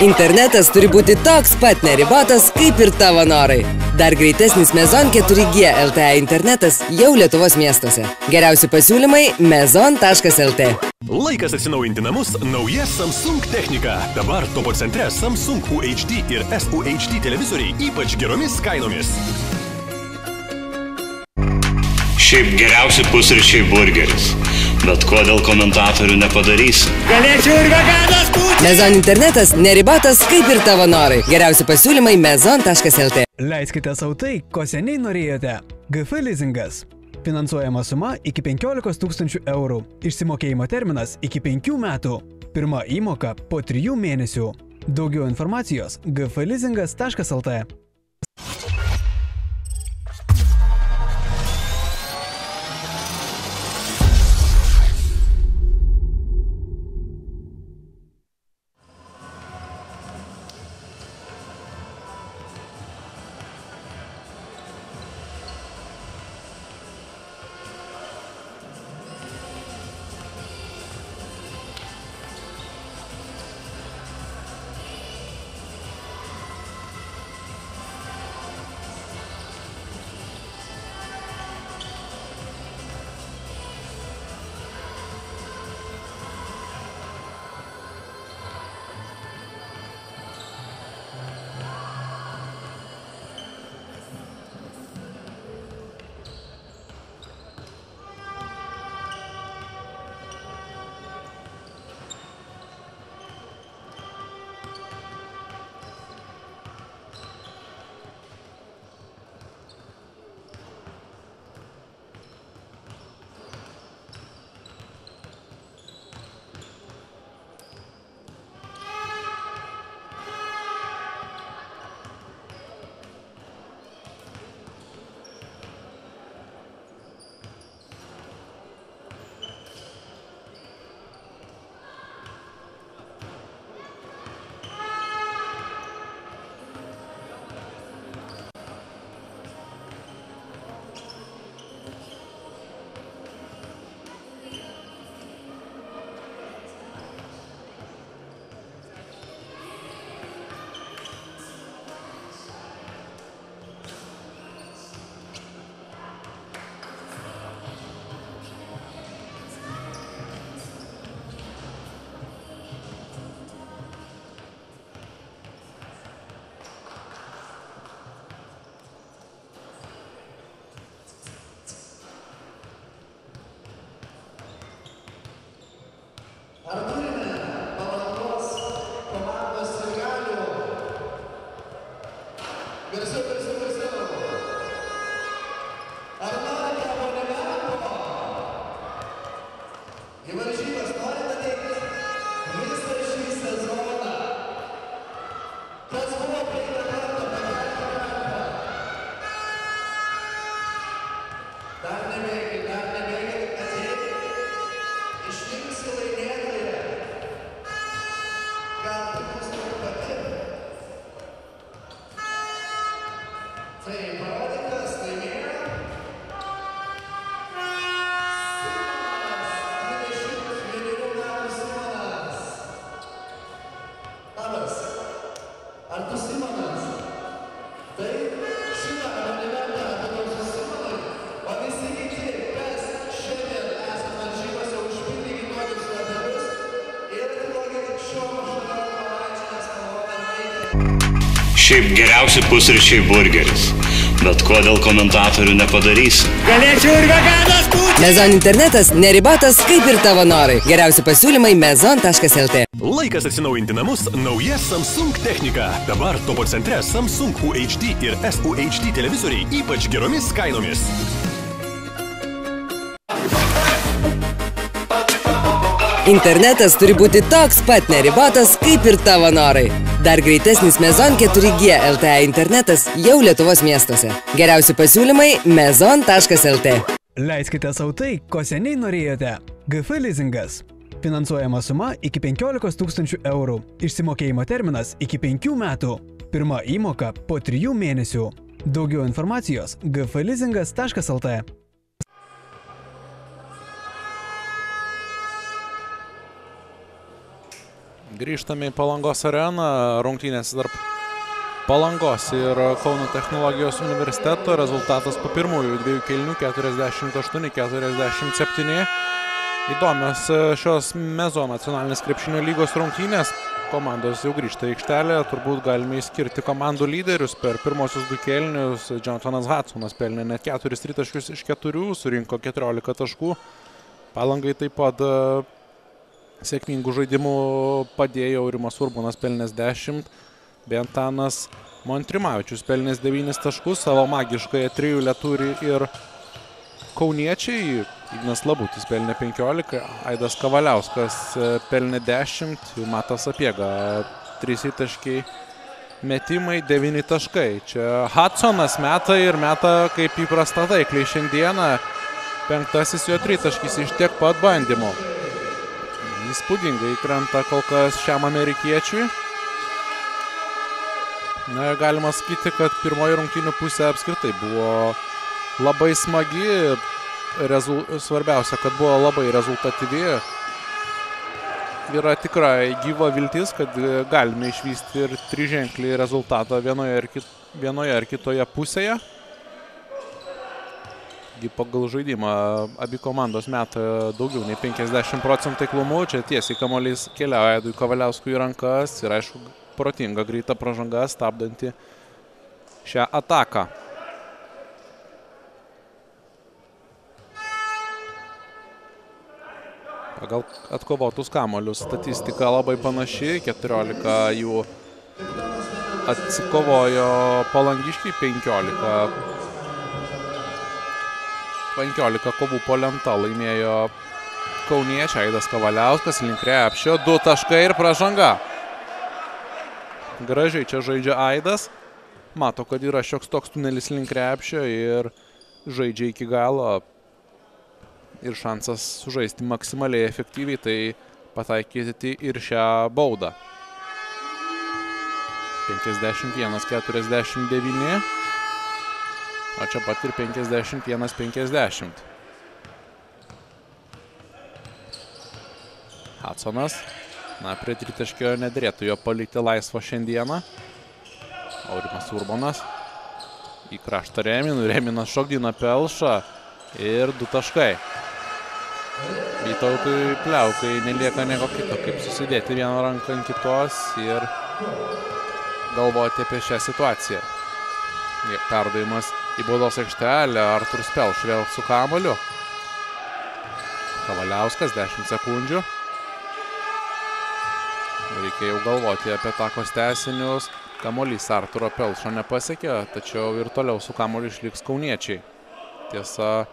Internetas turi būti toks pat neribotas, kaip ir tavo norai. Dar greitesnis Mezon keturi G L T E internetas jau Lietuvos miestuose. Geriausi pasiūlymai mezon taškas L T. Laikas atsinaujinti namus nauja Samsung technika. Dabar topo centre Samsung U H D ir S U H D televizoriai ypač geromis kainomis. Šiaip geriausi pusryčiai burgeris. Bet ko dėl komentatorių nepadarysi? Galėčiau ir veganas būti. Mezon internetas neribotas, kaip ir tavo norai. Geriausi pasiūlymai mezon taškas L T. Leiskite sau tai, ko seniai norėjote. G F Leasingas. Finansuojama suma iki penkiolikos tūkstančių eurų. Išsimokėjimo terminas iki penkių metų. Pirma įmoka po trijų mėnesių. Daugiau informacijos g f leasingas taškas L T. Šiaip geriausi pusryčiai burgeris. Bet ko dėl komentatorių nepadarysi? Galėčiau ir veganas būti. Mezon internetas neribotas, kaip ir tavo norai. Geriausi pasiūlymai mezon taškas L T. Laikas atsinaujinti namus nauja Samsung technika. Dabar topo centre Samsung U H D ir S U H D televizoriai ypač geromis kainomis. Internetas turi būti toks pat neribotas, kaip ir tavo norai. Dar greitesnis Mezon keturi G L T E internetas jau Lietuvos miestuose. Geriausi pasiūlymai mezon taškas L T. Leiskite sau tai, ko seniai norėjote. G F Leasingas. Finansuojama suma iki penkiolikos tūkstančių eurų. Išsimokėjimo terminas iki penkių metų. Pirma įmoka po trijų mėnesių. Daugiau informacijos g f leasingas taškas L T. Grįžtame į Palangos areną, rungtynės tarp Palangos ir Kauno technologijos universiteto. Rezultatas po pirmųjų dviejų kėlinių keturiasdešimt aštuoni keturiasdešimt septyni. Įdomios šios Mezo nacionalinės krepšinio lygos rungtynės. Komandos jau grįžta į aikštelę, turbūt galime išskirti komandų lyderius. Per pirmosius du kėlinius Jonathanas Hudsonas pelnė net keturis tritaškius iš keturių, surinko keturiolika taškų. Palangai taip pat sėkmingų žaidimų padėjo Aurimas Urbonas pelnęs dešimt, bei Antanas Montrimavičius pelnęs devynis taškus, savo magiškąją trijulę turi ir kauniečiai. Ignas Labutis pelnė penkiolika, Aidas Kavaliauskas pelnė dešimt, Matas Sapiega trys taškai, metimai devyni taškai. Čia Hudsonas meta ir meta kaip įprasta taikliai šiandieną. Penktasis jo tritaškis iš tiek pat bandymų. Įspūdingai krenta kol kas šiam amerikiečiui. Na, galima sakyti, kad pirmoji rungtynių pusė apskritai buvo labai smagi. Rezul... Svarbiausia, kad buvo labai rezultatyvi. Yra tikrai gyva viltis, kad galime išvysti ir triženklį rezultatą vienoje ar, kit... vienoje ar kitoje pusėje. Pagal žaidimą abi komandos meta daugiau nei penkiasdešimt procentų taiklumu. Čia tiesiai kamuolys keliauja Aidui Kavaliauskui į rankas ir aišku protinga greita pražanga stabdanti šią ataką. Pagal atkovotus kamuolius statistika labai panaši, keturiolika jų atsikovojo palangiškiai, penkiolika. penkiolika kovų po lenta laimėjo kauniečiai. Aidas Kavaliauskas link krepšio, du taškai ir pražanga. Gražiai čia žaidžia Aidas. Mato, kad yra šioks toks tunelis link krepšio ir žaidžia iki galo. Ir šansas sužaisti maksimaliai efektyviai, tai pataikyti ir šią baudą. penkiasdešimt vienas keturiasdešimt devyni. O čia pat ir penkiasdešimt vienas penkiasdešimt. Hudsonas. Na, prie tritaškio nedrėtų jo palikti laisvo šiandieną. Aurimas Urbonas. Į kraštą Reminų. Reminas šokdina Pelšą. Ir du taškai. Vytautui Pliaukai nelieka nieko kito, kaip susidėti vieną ranką ant kitos ir galvoti apie šią situaciją. Perdavimas į baudos aikštelę, Artūras Pelš vėl su kamuoliu. Kavaliauskas, dešimt sekundžių. Reikia jau galvoti apie takos tęsinius. Kamuolys Artūro Pelšo nepasiekė, tačiau ir toliau su kamuoliu išliks kauniečiai. Tiesa,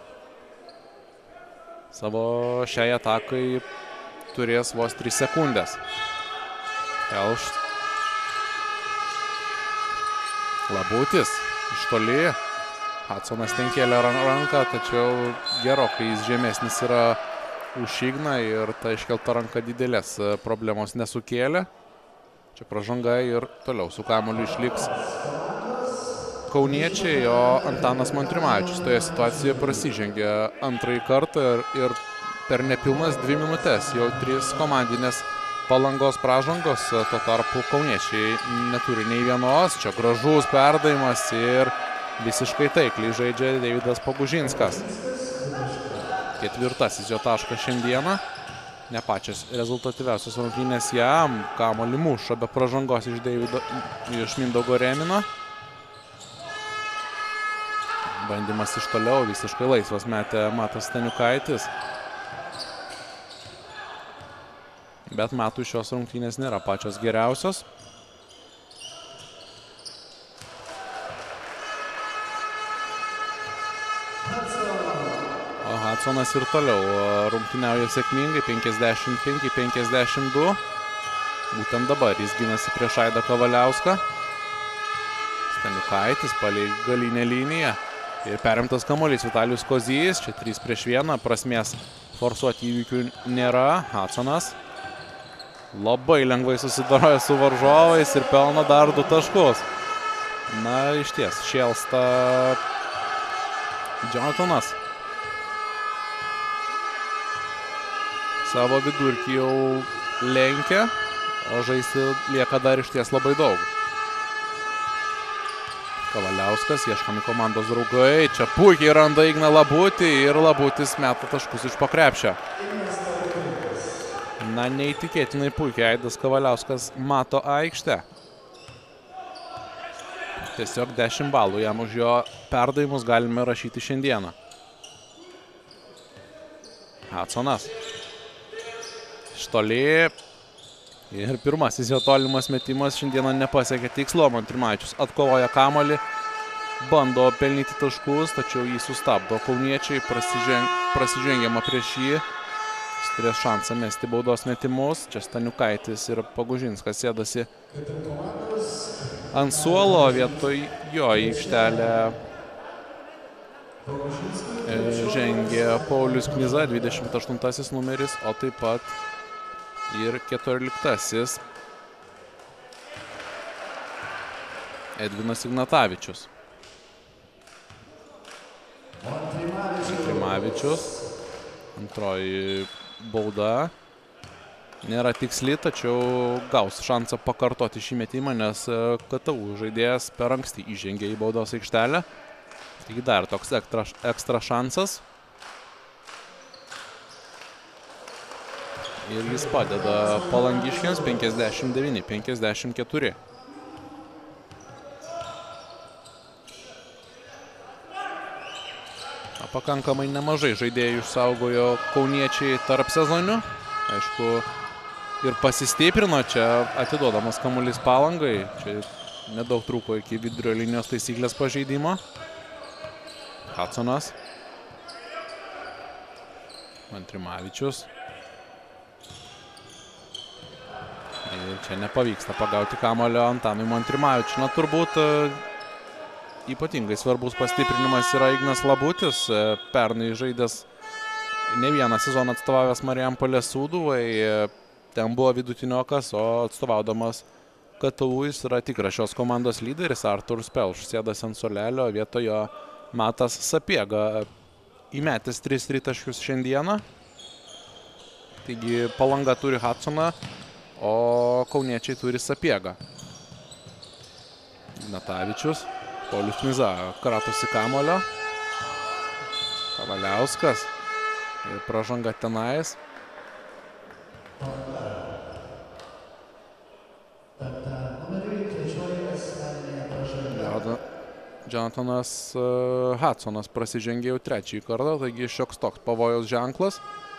savo šiai atakai turės vos tris sekundės. Pelš. Labutis. Iš toli. Hudsonas ten kėlė ranką, tačiau gerokai jis žemesnis yra už Igną ir ta iškelta ranka didelės problemos nesukėlė. Čia pražanga ir toliau su kamuoliu išliks kauniečiai, o Antanas Montrimavičius toje situacijoje prasižengė antrąjį kartą ir, ir per nepilnas dvi minutės jau tris komandinės Palangos pražangos, tuo tarpu kauniečiai neturi nei vienos. Čia gražus perdavimas ir visiškai taikliai žaidžia Deividas Pogužinskas. Ketvirtasis jo taškas šiandieną. Ne pačias rezultatyviausios rungtynės jam. Kamuolį muša be pražangos iš, Deivido, iš Mindaugo Remino. Bandymas iš toliau, visiškai laisvas metė Matas Staniukaitis. Bet metų šios rungtynės nėra pačios geriausios. O Hudsonas ir toliau rungtyniauja sėkmingai, penkiasdešimt penki penkiasdešimt du. Būtent dabar jis ginasi prieš Aidą Kavaliauską. Staniukaitis palei galinę liniją. Ir perimtas kamuolys Vitalijus Kozys. Čia trys prieš vieną, prasmės forsuoti įvykių nėra. Hudsonas labai lengvai susidaroja su varžovais ir pelno dar du taškus. Na, iš ties, šėlsta Jonathanas. Savo vidurkį jau lenkia, O žaisti lieka dar iš ties labai daug. Kavaliauskas, ieškami komandos draugai. Čia puikiai randa Igną Labutį ir Labutis meta taškus iš po krepšio. Na, neįtikėtinai puikiai Aidas Kavaliauskas mato aikštę. Tiesiog dešimt balų jam už jo perdavimus galime rašyti šiandieną. Hudsonas. Štoli. Ir pirmasis jo tolimas metimas šiandieną nepasiekė tikslo. Montrimavičius atkovoja kamuolį, bando pelnyti taškus, tačiau jį sustabdo kauniečiai, prasiženg, prasižengiama prieš jį. Jis turės šansą mesti baudos metimus. Čia Staniukaitis ir Pagužinskas sėdasi ant suolo, vietoj jo į aikštelę žengė Paulius Knyza, dvidešimt aštuntasis numeris, o taip pat ir keturioliktasis Edvinas Ignatavičius. Montrimavičius. Antroji bauda. Nėra tiksli, tačiau gaus šansą pakartoti šį metimą, nes K T U žaidėjas per anksti įžengė į baudos aikštelę. Taigi dar toks ekstra, ekstra šansas. Ir jis padeda palangiškiams penkiasdešimt devyni penkiasdešimt keturi. Pakankamai nemažai žaidėjų išsaugojo kauniečiai tarp sezonių. Aišku, ir pasistiprino čia atiduodamas kamuolys Palangai. Čia nedaug trūko iki vidurio linijos taisyklės pažeidimo. Hudsonas. Montrimavičius. Ir čia nepavyksta pagauti kamuolio Antanui Montrimavičiui. Na, turbūt ypatingai svarbus pastiprinimas yra Ignas Labutis. Pernai žaidęs ne vieną sezoną atstovavęs Marijampolės Sūduvai. Ten buvo vidutiniokas, o atstovaudamas K T U jis yra tikras šios komandos lyderis. Artūras Pelš sėdas ant suolelio, vietojo Matas Sapiega įmetęs tris tritaškius šiandieną. Taigi Palanga turi Hudsoną, o kauniečiai turi Sapiegą. Ignatavičius, Paulius Knyza kratosi kamuolio. Kavaliauskas ir pražanga tenais. Jonathanas Hudsonas prasižengė jau trečiąjį kartą, taigi šioks toks pavojaus ženklas.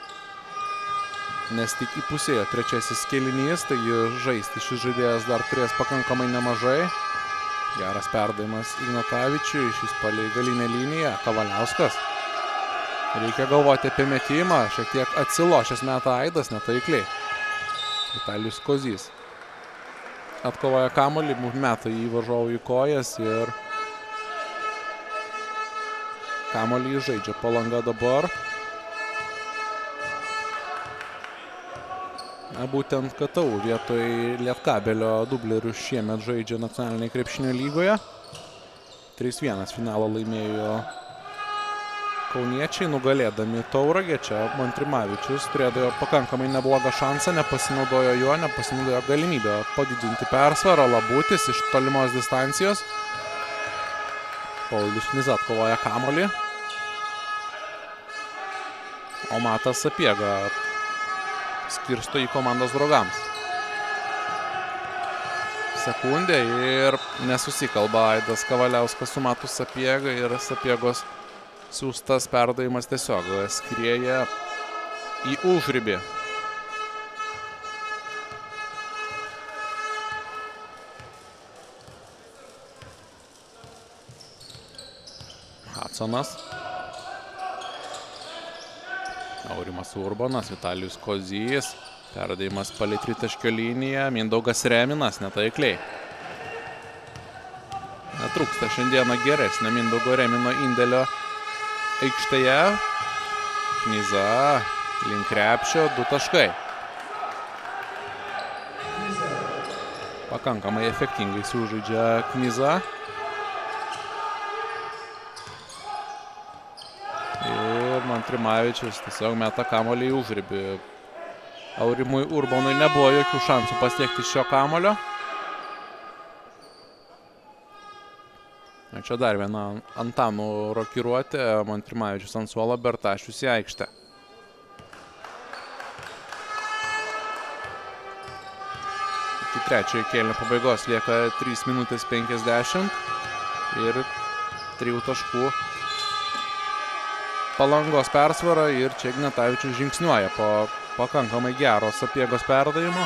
Nes tik įpusėjo trečiasis kėlinys, taigi žaisti šis žaidėjas dar turės pakankamai nemažai. Geras perdavimas Ignatavičiui, šis palei galinę liniją. Kavaliauskas. Reikia galvoti apie metimą, šiek tiek atsilošęs meta Aidas netaikliai. Vitalijus Kozys atkovoja kamuolį, meta į varžovų į kojas ir kamuolį žaidžia Palanga dabar. Na, būtent K T U vietoj Lietkabelio dublerių šiemet žaidžia nacionalinėje krepšinio lygoje. trys vienas finalą laimėjo kauniečiai, nugalėdami Tauragę. Čia Montrimavičius turėjo pakankamai neblogą šansą, nepasinaudojo juo, nepasinaudojo galimybę padidinti persvarą. Labutis iš tolimos distancijos. Paulius Knyza atkovoja kamuolį. O Matas Sapiega skirsto į komandos draugams. Sekundė ir nesusikalba Aidas Kavaliauskas su Matu Sapiega ir Sapiegos siūstas perdavimas tiesiog skrieja į užribį. Hudsonas. Aurimas Urbonas, Vitalijus Kozys. Perdavimas palei tritaškio liniją. Mindaugas Reminas netaikliai. Netrūksta šiandieną geresnio Mindaugo Remino indėlio aikštėje. Knyza link krepšio, du taškai. Pakankamai efektingai sužaidžia Knyza. Ir Montrimavičius tiesiog meta kamuolį į užribį. Aurimui Urbonui nebuvo jokių šansų pasiekti šio kamulio. Čia dar viena Antanų rokiruotė, Montrimavičius ant suolo, Bertašius į aikštę. Iki trečiojo kėlinio pabaigos lieka trys minutės penkiasdešimt ir trijų taškų Palangos persvara ir čia Ignatavičius žingsniuoja po pakankamai gero Sapiegos perdavimo.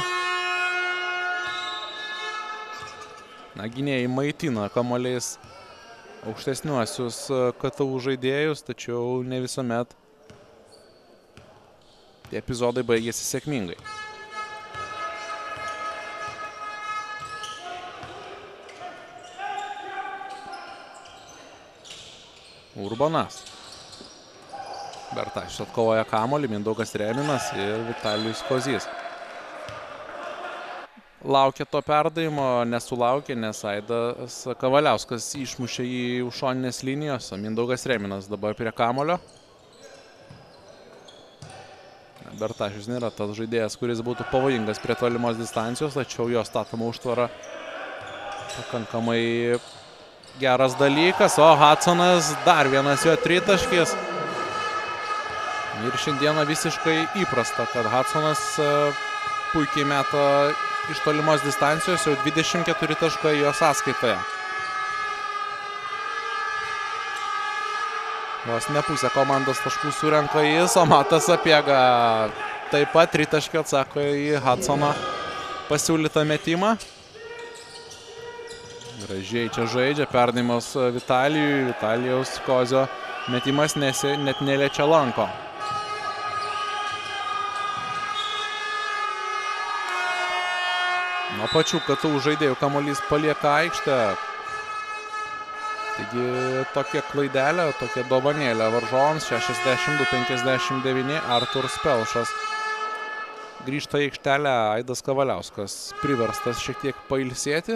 Na, gynėjai maitina kamuoliais aukštesniuosius K T U žaidėjus, tačiau ne visuomet tie epizodai baigėsi sėkmingai. Urbonas. Bertašius atkovoja kamuolį, Mindaugas Reminas ir Vitalijus Kozys. Laukia to perdavimo, nesulaukė, nes Aidas Kavaliauskas išmušė jį už šoninės linijos, o Mindaugas Reminas dabar prie kamulio. Bertašius nėra tas žaidėjas, kuris būtų pavojingas prie tolimos distancijos, tačiau jo statoma užtvara pakankamai geras dalykas, o Hudsonas dar vienas jo tritaškis. Ir šiandieną visiškai įprasta, kad Hudsonas puikiai meta iš tolimos distancijos, jau dvidešimt keturi taškai jo sąskaitoje. Vos ne pusę komandos taškų surenka jis, o Matas Sapiega taip pat tritaškį atsako į Hudsono pasiūlytą metimą. Gražiai čia žaidžia, perdavimas Vitalijui, Vitalijaus Kozio metimas nesi, net neliečia lanko. Nuo pačių K T U žaidėjų kamuolys palieka aikštę. Taigi tokia klaidelė, tokia dovanėlė varžovams. šešiasdešimt du penkiasdešimt devyni Artūras Pelšas. Grįžta į aikštelę Aidas Kavaliauskas. Priverstas šiek tiek pailsėti.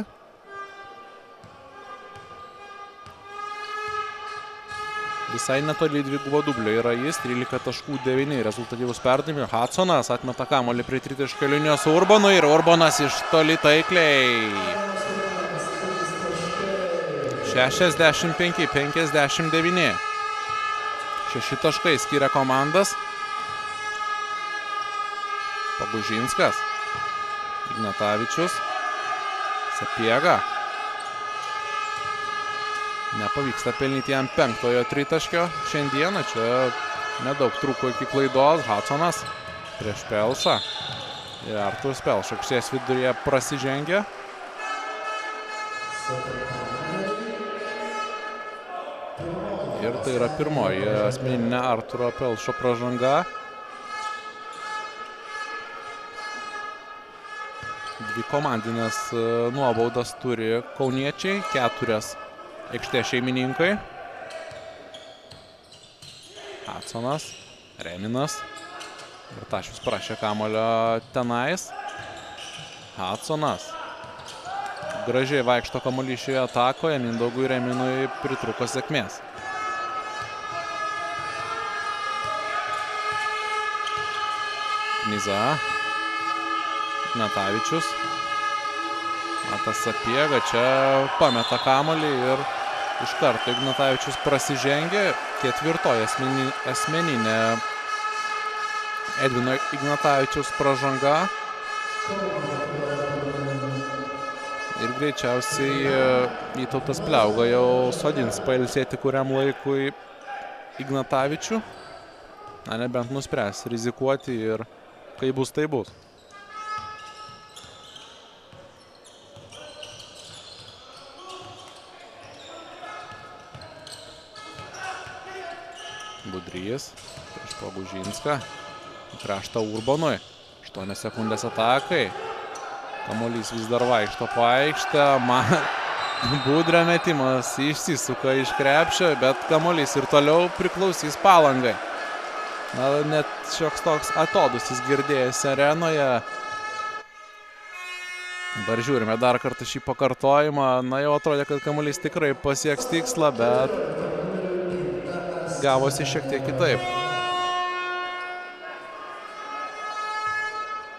Visai netoli dvigubo dublio yra jis, trylika taškų devyni rezultatyvus perdavimai. Hudsonas atmeta kamuolį prie tritaškio linijos Urbonui ir Urbonas iš toli taikliai. šešiasdešimt penki penkiasdešimt devyni. Šeši taškai skiria komandas. Pagužinskas. Ignatavičius. Sapiega. Nepavyksta pelnyti jam penktojo tritaškio šiandieną. Čia nedaug trūko iki klaidos. Hudsonas prieš Pelšą. Ir Artūras Pelša aikštės viduryje prasižengia. Ir tai yra pirmoji asmeninė Artūro Pelšo pražanga. Dvi komandinės nuobaudas turi kauniečiai, keturias aikštės šeimininkai. Hudsonas, Reminas. Bertašius prašė kamuolio tenais. Hudsonas. Gražiai vaikšto kamuolys šioje atakoje. Mindaugui Reminui pritruko sėkmės. Knyza. Ignatavičius. Matas Sapiega čia pameta kamuolį ir iš karto Ignatavičius prasižengė. Ketvirtoji asmeni, asmeninė Edvino Ignatavičiaus pražanga. Ir greičiausiai Vytautas Pliauga jau sodins pailsėti kuriam laikui Ignatavičių. Na, nebent nuspręs rizikuoti ir kai bus, tai bus. Budrys prieš Pagužinską. Kraštą Urbonui. aštuonios sekundės atakai. Kamuolys vis dar vaikšto po aikštę. Man Budrio metimas išsisuka iš krepšio, bet kamuolys ir toliau priklausys Palangai. Na, net šioks toks atodusis girdėjęs arenoje. Dabar žiūrime dar kartą šį pakartojimą. Na, jau atrodė, kad kamuolys tikrai pasieks tikslą, bet gavosi šiek tiek kitaip.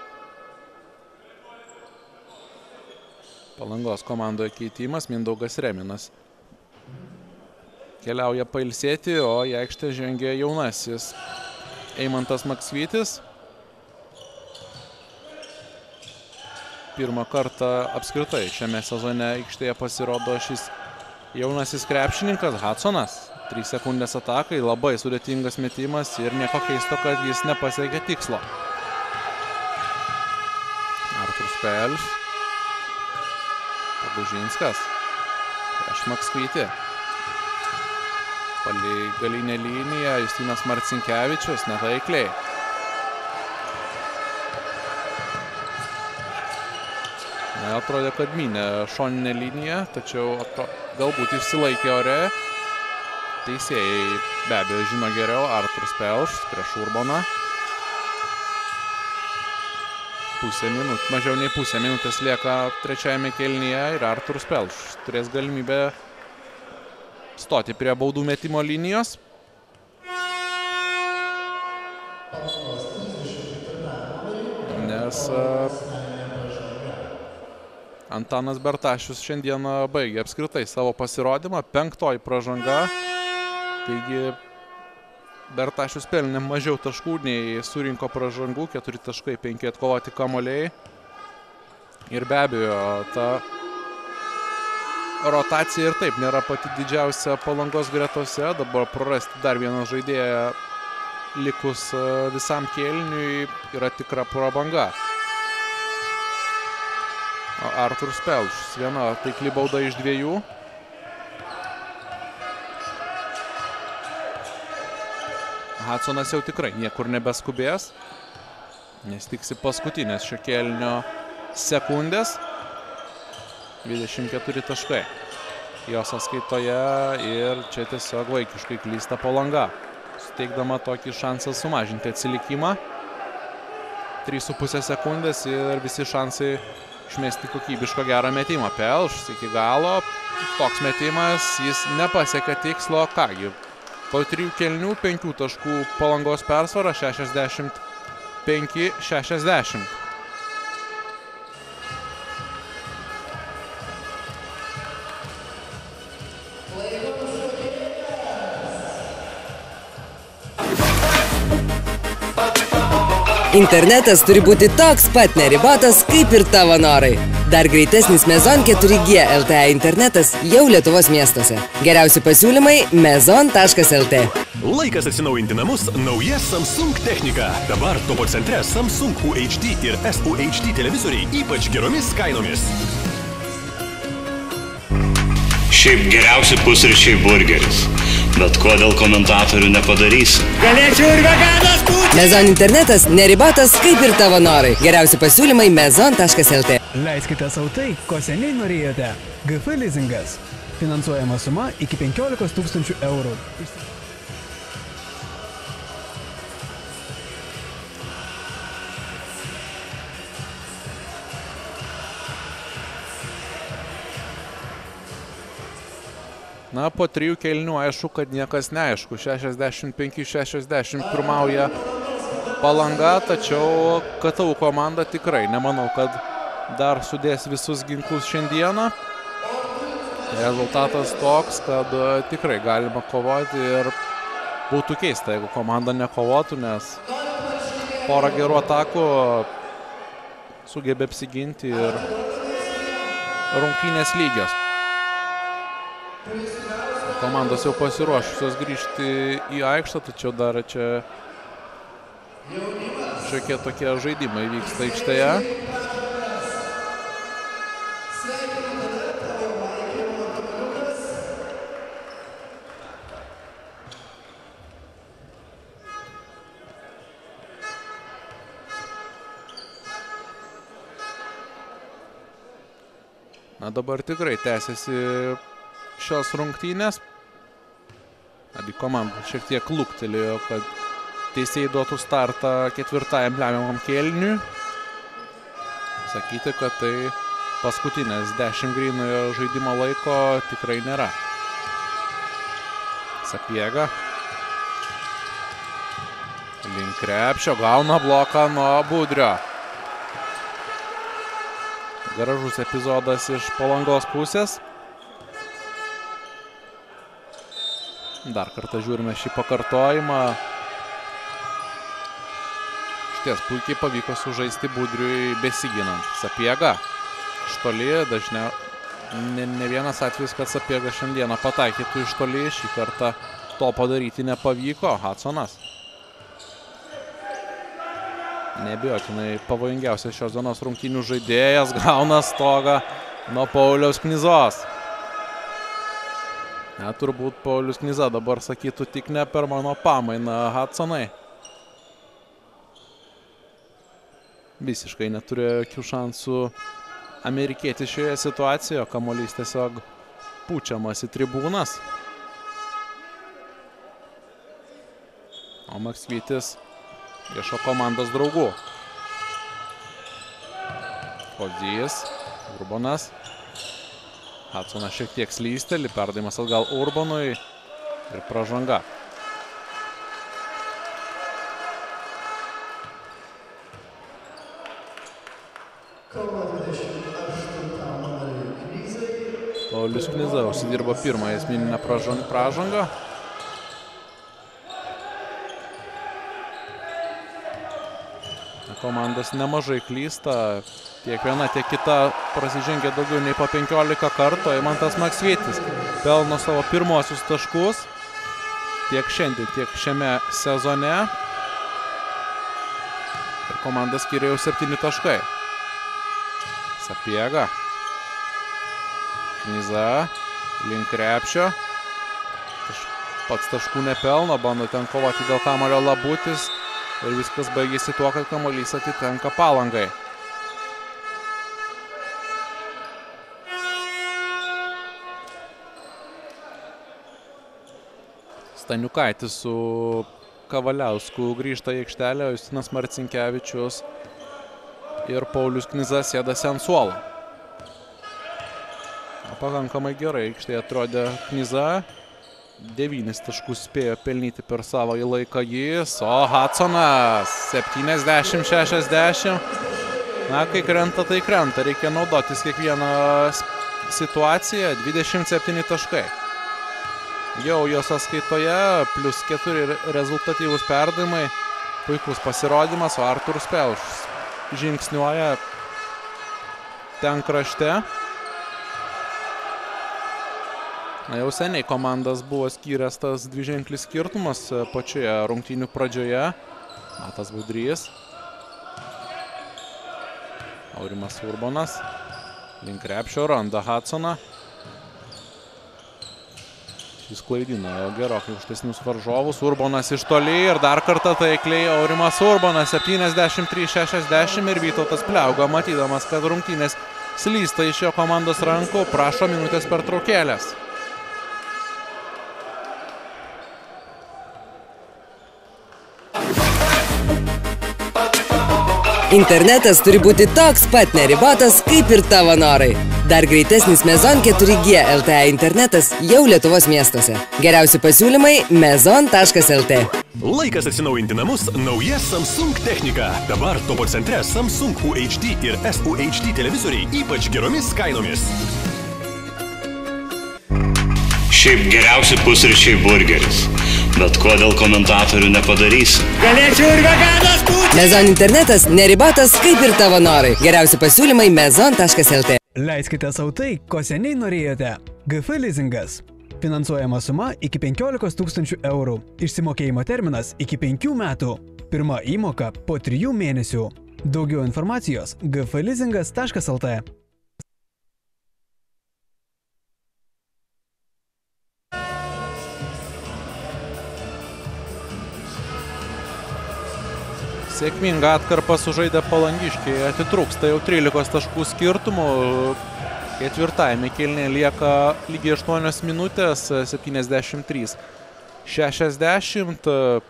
Palangos komandoje keitimas, Mindaugas Reminas keliauja pailsėti, o į aikštę žengia jaunasis Eimantas Maksvytis. Pirmą kartą apskritai šiame sezone aikštėje pasirodo šis jaunasis krepšininkas Hudsonas. trys sekundės atakai, labai sudėtingas metimas ir nieko keisto, kad jis nepasiekė tikslo. Artūras Pelš. Pagužinskas. Prieš Maksvytį. Palei galinę liniją Justinas Marcinkevičius netaikliai. Na, atrodė, kad mynė šoninę liniją, tačiau atro, galbūt išsilaikė ore. Teisėjai be abejo žino geriau. Artūras Pelš prieš Urboną. Pusę minut, mažiau nei pusę minutės lieka trečiajame kėlinyje ir Artūras Pelš turės galimybę stoti prie baudų metimo linijos. Nes uh, Antanas Bertašius šiandieną baigė apskritai savo pasirodymą. Penktoji pražanga. Taigi Bertašius pelnė mažiau taškų nei surinko pražangų. keturi taškai, penki atkovoti kamuoliai. Ir be abejo, ta rotacija ir taip nėra pati didžiausia Palangos gretose. Dabar prarasti dar vieną žaidėją likus visam kėliniui yra tikra prabanga. Artūras Pelš, viena taikli bauda iš dviejų. Hudsonas jau tikrai niekur nebeskubės, nes tiksi paskutinės šio kėlinio sekundės. dvidešimt keturi taškai jo sąskaitoje ir čia tiesiog vaikiškai klysta Palanga, suteikdama tokį šansą sumažinti atsilikimą. trys su puse sekundės ir visi šansai išmesti kokybiško gerą metimą. Pelš iki galo, toks metimas, jis nepasiekė tikslo. Kągi, po trijų kėlinių penkių taškų Palangos persvara šešiasdešimt penki šešiasdešimt. Internetas turi būti toks pat neribotas, kaip ir tavo norai. Dar greitesnis Mezon keturi G L T E internetas jau Lietuvos miestuose. Geriausi pasiūlymai mezon taškas L T. Laikas atsinaujinti namus nauja Samsung technika. Dabar topo centre Samsung U H D ir S U H D televizoriai ypač geromis kainomis. Šiaip geriausi pusryčiai burgeris. Bet ko dėl komentatorių nepadarysi? Galėčiau ir veganas būti. Mezon internetas neribotas, kaip ir tavo norai. Geriausi pasiūlymai mezon taškas L T. Leiskite sau tai, ko seniai norėjote. G F Leasingas. Finansuojama suma iki penkiolikos tūkstančių eurų. Na, po trijų kėlinių aišku, kad niekas neaišku. šešiasdešimt penki šešiasdešimt pirmauja Palanga, tačiau K T U komanda tikrai nemanau, kad dar sudės visus ginklus šiandieną. Rezultatas toks, kad tikrai galima kovoti ir būtų keista, jeigu komanda nekovotų, nes porą gerų atakų sugebė apsiginti ir rungtynės lygios. Komandos jau pasiruošusios grįžti į aikštę, tačiau dar čia šiokie tokie žaidimai vyksta aikštėje. Na, dabar tikrai tęsiasi šios rungtynės. Abi komandos šiek tiek luktelėjo, kad teisėjai duotų startą ketvirtajam lemiamam kėliniui. Sakyti, kad tai paskutinės dešimt grynojo žaidimo laiko tikrai nėra. Sapiega. Link krepšio, gauna bloką nuo Budrio. Gražus epizodas iš Palangos pusės. Dar kartą žiūrime šį pakartojimą. Šties puikiai pavyko sužaisti Budriui besiginant. Sapiega iš toli, dažniau ne, ne vienas atvejis, kad Sapiega šiandieną pataikytų iš toli. Šį kartą to padaryti nepavyko. Hudsonas. Neabejotinai pavojingiausias šios dienos rungtynių žaidėjas gauna stogą nuo Pauliaus Knizos. Ne, turbūt Paulius Kniza dabar sakytų tik ne per mano pamainą Hudsonai. Visiškai neturėjo jokių šansų amerikietis šioje situacijoje. Kamuolys tiesiog pučiamas į tribūnas. O Maksvytis ieško komandos draugų. Kovdys, Urbonas. Hudsonas šiek tiek slysteli, perdavimas atgal Urbonui ir pražanga. Paulius Kniza užsidirbo pirmąją esminę pražangą. Komandos nemažai klysta, tiek viena, tiek kita prasižengia daugiau nei po penkiolika kartų. Eimantas Maksvytis pelno savo pirmosius taškus tiek šiandien, tiek šiame sezone. Ir komanda skiria jau septyni taškai. Sapiega. Kniza link krepšio. Pats taškų nepelno, bando ten kovoti dėl kamuolio Labutis. Ir viskas baigėsi tuo, kad kamuolys atitenka Palangai. Staniukaitis su Kavaliausku grįžta į aikštelę, Justinas Marcinkevičius ir Paulius Kniza sėdasi ant suolo. Pakankamai gerai aikštėje atrodė Kniza. Devynis taškus spėjo pelnyti per savo į laiką jis, o Hudsonas septyniasdešimt šešiasdešimt. Na, kai krenta, tai krenta. Reikia naudotis kiekvieną situaciją. dvidešimt septyni taškai. Jau jo sąskaitoje, plus keturi rezultatyvūs perdavimai. Puikus pasirodymas, o Artūras Pelšas žingsniuoja ten krašte. Na, jau seniai komandas buvo skyręs tas dviženklis skirtumas pačioje rungtynių pradžioje. Matas Budrys. Aurimas Urbonas. Link krepšio randa Hudsoną. Šis klaidina jau gerokai aukštesnius varžovus. Urbonas iš toli ir dar kartą taikliai Aurimas Urbonas. septyniasdešimt trys šešiasdešimt ir Vytautas Pliauga, matydamas, kad rungtynės slysta iš jo komandos rankų, prašo minutės pertraukėlės. Internetas turi būti toks pat neribotas, kaip ir tavo norai. Dar greitesnis Mezon keturi G L T E internetas jau Lietuvos miestuose. Geriausi pasiūlymai mezon taškas L T. Laikas atsinaujinti namus nauja Samsung technika. Dabar topo centre Samsung U H D ir S U H D televizoriai ypač geromis kainomis. Šiaip geriausi pusryčiai burgeris. Bet ko dėl komentatorių nepadarysi? Galėčiau ir veganas būti! Mezon internetas neribotas, kaip ir tavo norai. Geriausi pasiūlymai mezon taškas L T. Leiskite sau tai, ko seniai norėjote. G F Leasingas. Finansuojama suma iki penkiolikos tūkstančių eurų. Išsimokėjimo terminas iki penkių metų. Pirma įmoka po trijų mėnesių. Daugiau informacijos g f leasingas taškas L T. Sėkmingą atkarpą sužaidė Palangiškiai, atitrūksta jau trylikos taškų skirtumų. Ketvirtajame kėlinėje lieka lygiai aštuonios minutės, septyniasdešimt trys šešiasdešimt.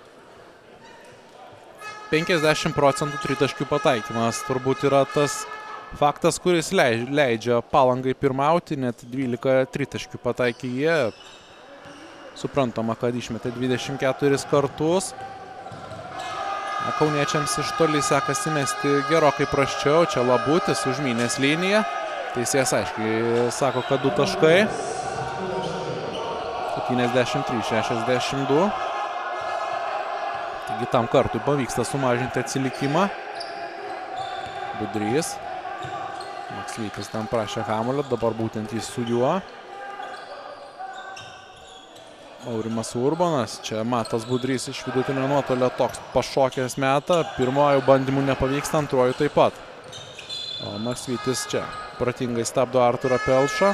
penkiasdešimt procentų tritaškių pataikymas turbūt yra tas faktas, kuris leidžia Palangai pirmauti, net dvylika tritaškių pataikė jie. Suprantama, kad išmetė dvidešimt keturis kartus. Kauniečiams iš toli sekasi mesti gerokai prasčiau. Čia Labutis užmynės liniją. Teisėjas aiškiai sako, kad du taškai. septyniasdešimt trys šešiasdešimt du. Taigi tam kartui pavyksta sumažinti atsilikimą. Budrys. Maksvytis tam prašė kamuolio, dabar būtent jis su juo. Aurimas Urbonas, čia Matas Budrys iš vidutinio nuotolio toks pašokęs metą. Pirmojų bandymų nepavyksta, antrojų taip pat. O Maksvytis čia pratingai stabdo Arturą Pelšą.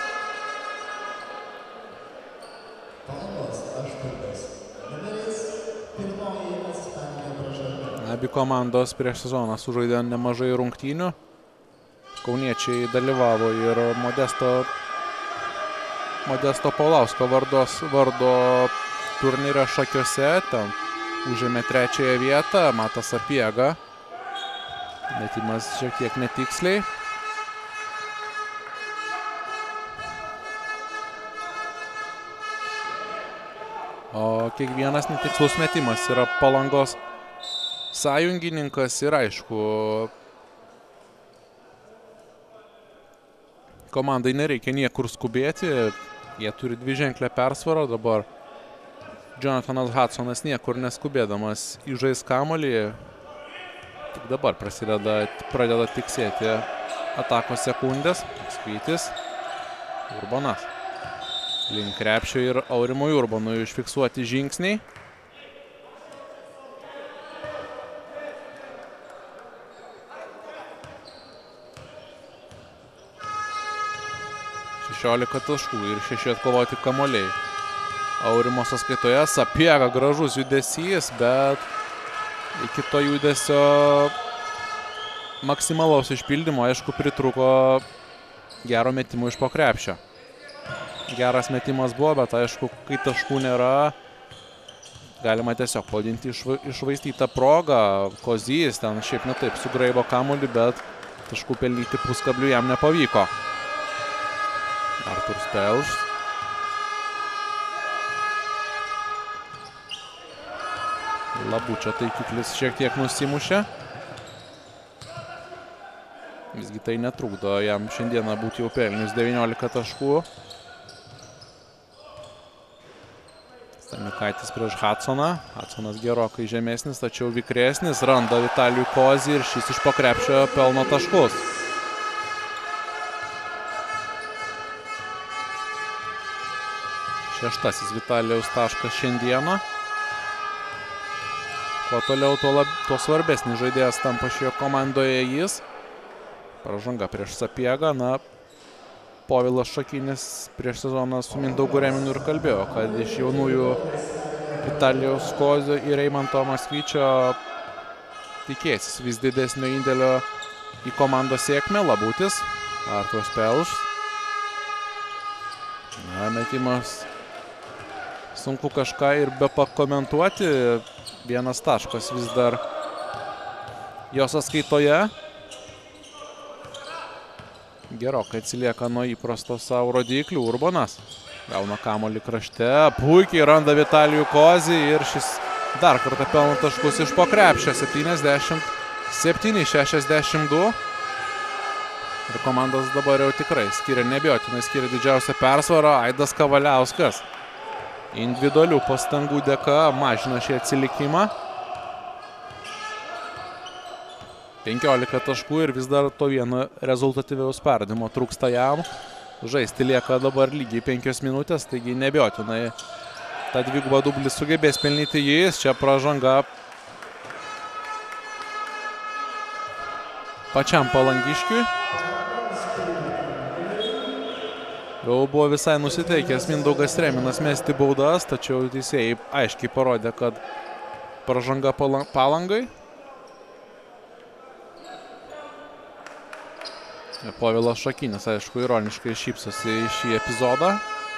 Abi komandos prieš sezoną sužaidė nemažai rungtynių. Kauniečiai dalyvavo ir Modesto, Modesto Paulausko vardos, vardo turnyre Šakiuose. Ten užėmė trečiąją vietą. Matas Sapiega. Metimas šiek tiek netiksliai. O kiekvienas netikslus metimas yra Palangos sąjungininkas ir aišku, komandai nereikia niekur skubėti, jie turi dviženklę persvarą, dabar Jonathanas Hudsonas niekur neskubėdamas įžais kamuolį, tik dabar prasideda, pradeda tiksėti atakos sekundės, Skvytis, Urbonas, link krepšio ir Aurimui Urbonui užfiksuoti žingsniai. šešiolika taškų ir šeši atkovoti kamuoliai. Aurimo sąskaitoje Sapiega gražus judesys, bet iki to judesio maksimalaus išpildymo, aišku, pritrūko gero metimo iš po krepšio. Geras metimas buvo, bet aišku, kai taškų nėra, galima tiesiog pavadinti išva, išvaistytą progą. Kozys ten šiaip ne taip sugraibo kamuolį, bet taškų pelnyti puskablių jam nepavyko. Arturs Pelš. Labučio taikiklis šiek tiek nusimušė. Visgi tai netrukdo jam šiandieną būti jau pelnius devyniolika taškų. Stanikaitis prieš Hudsoną. Hudsonas gerokai žemesnis, tačiau vikresnis. Randa Vitalijų Kozį ir šis iš po krepšio pelno taškus. Šeštasis Vitalijaus taškas šiandieną. Kuo toliau, tuo, lab, tuo svarbesnis žaidėjas tampa šioje komandoje jis. Pražanga prieš Sapiegą. Na, Povilas Šakinis prieš sezoną su Mindaugu Reminu ir kalbėjo, kad iš jaunųjų Vitalijaus Kozio ir Eimanto Maksvyčio tikėsis vis didesnio indėlio į komandos sėkmę. Labutis, Arturs Pelš. Na, metimas sunku kažką ir be pakomentuoti. Vienas taškas vis dar jo sąskaitoje. Gerokai atsilieka nuo įprasto savo rodiklių. Urbonas gauna kamuolį krašte. Puikiai randa Vitalijų Kozį ir šis dar kartą pelno taškus iš po krepšio. septyniasdešimt septyni šešiasdešimt du. Ir komandos dabar jau tikrai skiria, neabejotinai skiria didžiausią persvarą. Aidas Kavaliauskas individualių pastangų dėka mažina šį atsilikimą. penkiolika taškų ir vis dar to vieno rezultatyviaus perdavimo trūksta jam. Žaisti lieka dabar lygiai penkios minutės, taigi neabejotinai tą dvigubą dublį sugebės pelnyti jis. Čia pražanga pačiam Palangiškiui. Jau buvo visai nusiteikęs Mindaugas Reminas mesti baudas, tačiau teisėjai aiškiai parodė, kad pražanga Palangai. Povilas Šakinis, aišku, ironiškai šypsosi į šį epizodą.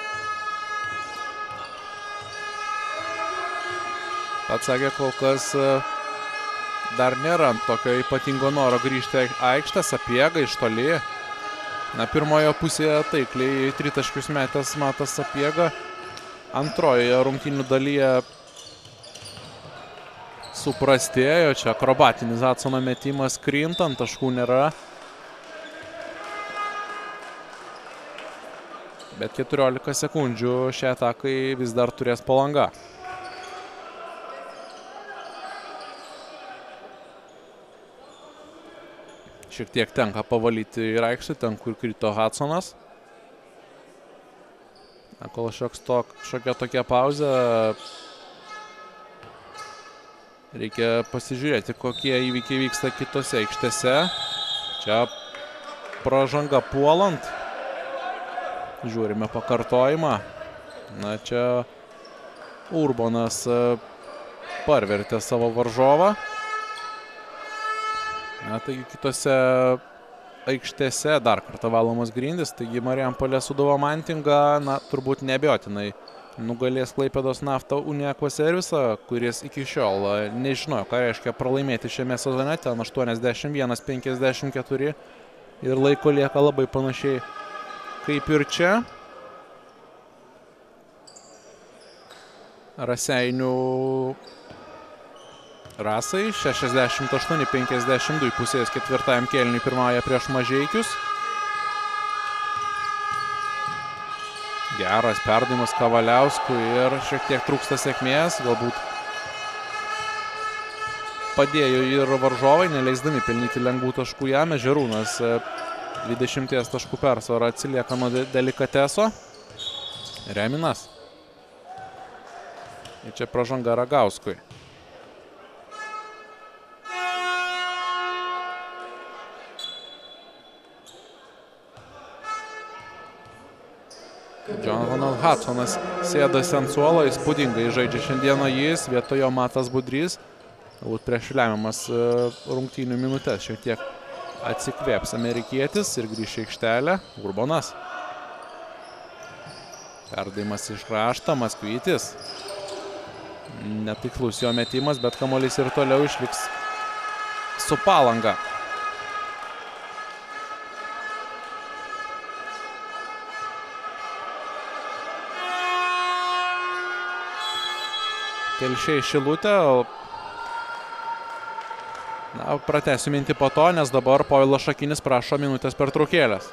Pats sakė, kol kas dar nėra tokio ypatingo noro grįžti aikštę. Sapiega iš toli. Na, pirmojo pusėje taikliai tritaškius metęs Matas Sapiega. Antrojoje rungtynių dalyje suprastėjo. Čia akrobatinis Hudsono metimas krintant, taškų nėra. Bet keturiolika sekundžių šią atakai vis dar turės Palanga. Šiek tiek tenka pavalyti ir aikštį, ten kur krito Hudsonas. Kol šioks tok, šiokia tokia pauzė, reikia pasižiūrėti, kokie įvykiai vyksta kitose aikštėse. Čia pražanga puolant. Žiūrime pakartojimą. Na, čia Urbonas parvertė savo varžovą. Na, taigi kitose aikštėse dar kartą valomas grindis, taigi Marijampolė Sūduva Mantingą, na, turbūt neabejotinai nugalės Klaipėdos Nafta Uniako servisą, kuris iki šiol nežinojo, ką reiškia pralaimėti šiame sezone, ten aštuoniasdešimt vienas penkiasdešimt keturi ir laiko lieka labai panašiai kaip ir čia. Raseinių Rasai šešiasdešimt aštuoni penkiasdešimt du pusės ketvirtajam kėliniui pirmąją prieš Mažeikius. Geras perdavimas Kavaliauskui ir šiek tiek trūksta sėkmės, galbūt padėjo ir varžovai, neleisdami pelnyti lengvų taškų jam. Ežerūnas dvidešimt taškų persvarą atsilieka nuo Delikateso. Reminas. Ir čia pražanga Ragauskui. Jonathanas Hudsonas sėdasi ant suolo, įspūdingai žaidžia šiandieną jis, vietojo Matas Budrys. Galbūt prieš lemiamas rungtynių minutės šiek tiek atsikvėps amerikietis ir grįš į aikštelę. Urbonas. Perdavimas iš krašto, Maskvytis. Netiklus jo metimas, bet kamuolys ir toliau išliks su Palanga. Telšiai Šilutė. Na, pratęsiu mintį po to, nes dabar Povilas Šakinis prašo minutės pertraukėlės.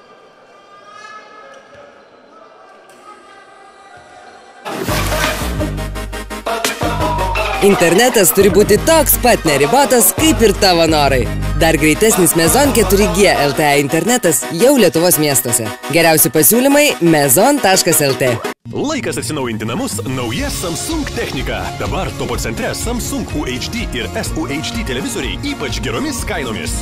Internetas turi būti toks pat neribotas, kaip ir tavo norai. Dar greitesnis Mezon keturi G L T E internetas jau Lietuvos miestuose. Geriausi pasiūlymai mezon taškas L T. Laikas atsinaujinti namus nauja Samsung technika. Dabar topo centre Samsung U H D ir S U H D televizoriai ypač geromis kainomis.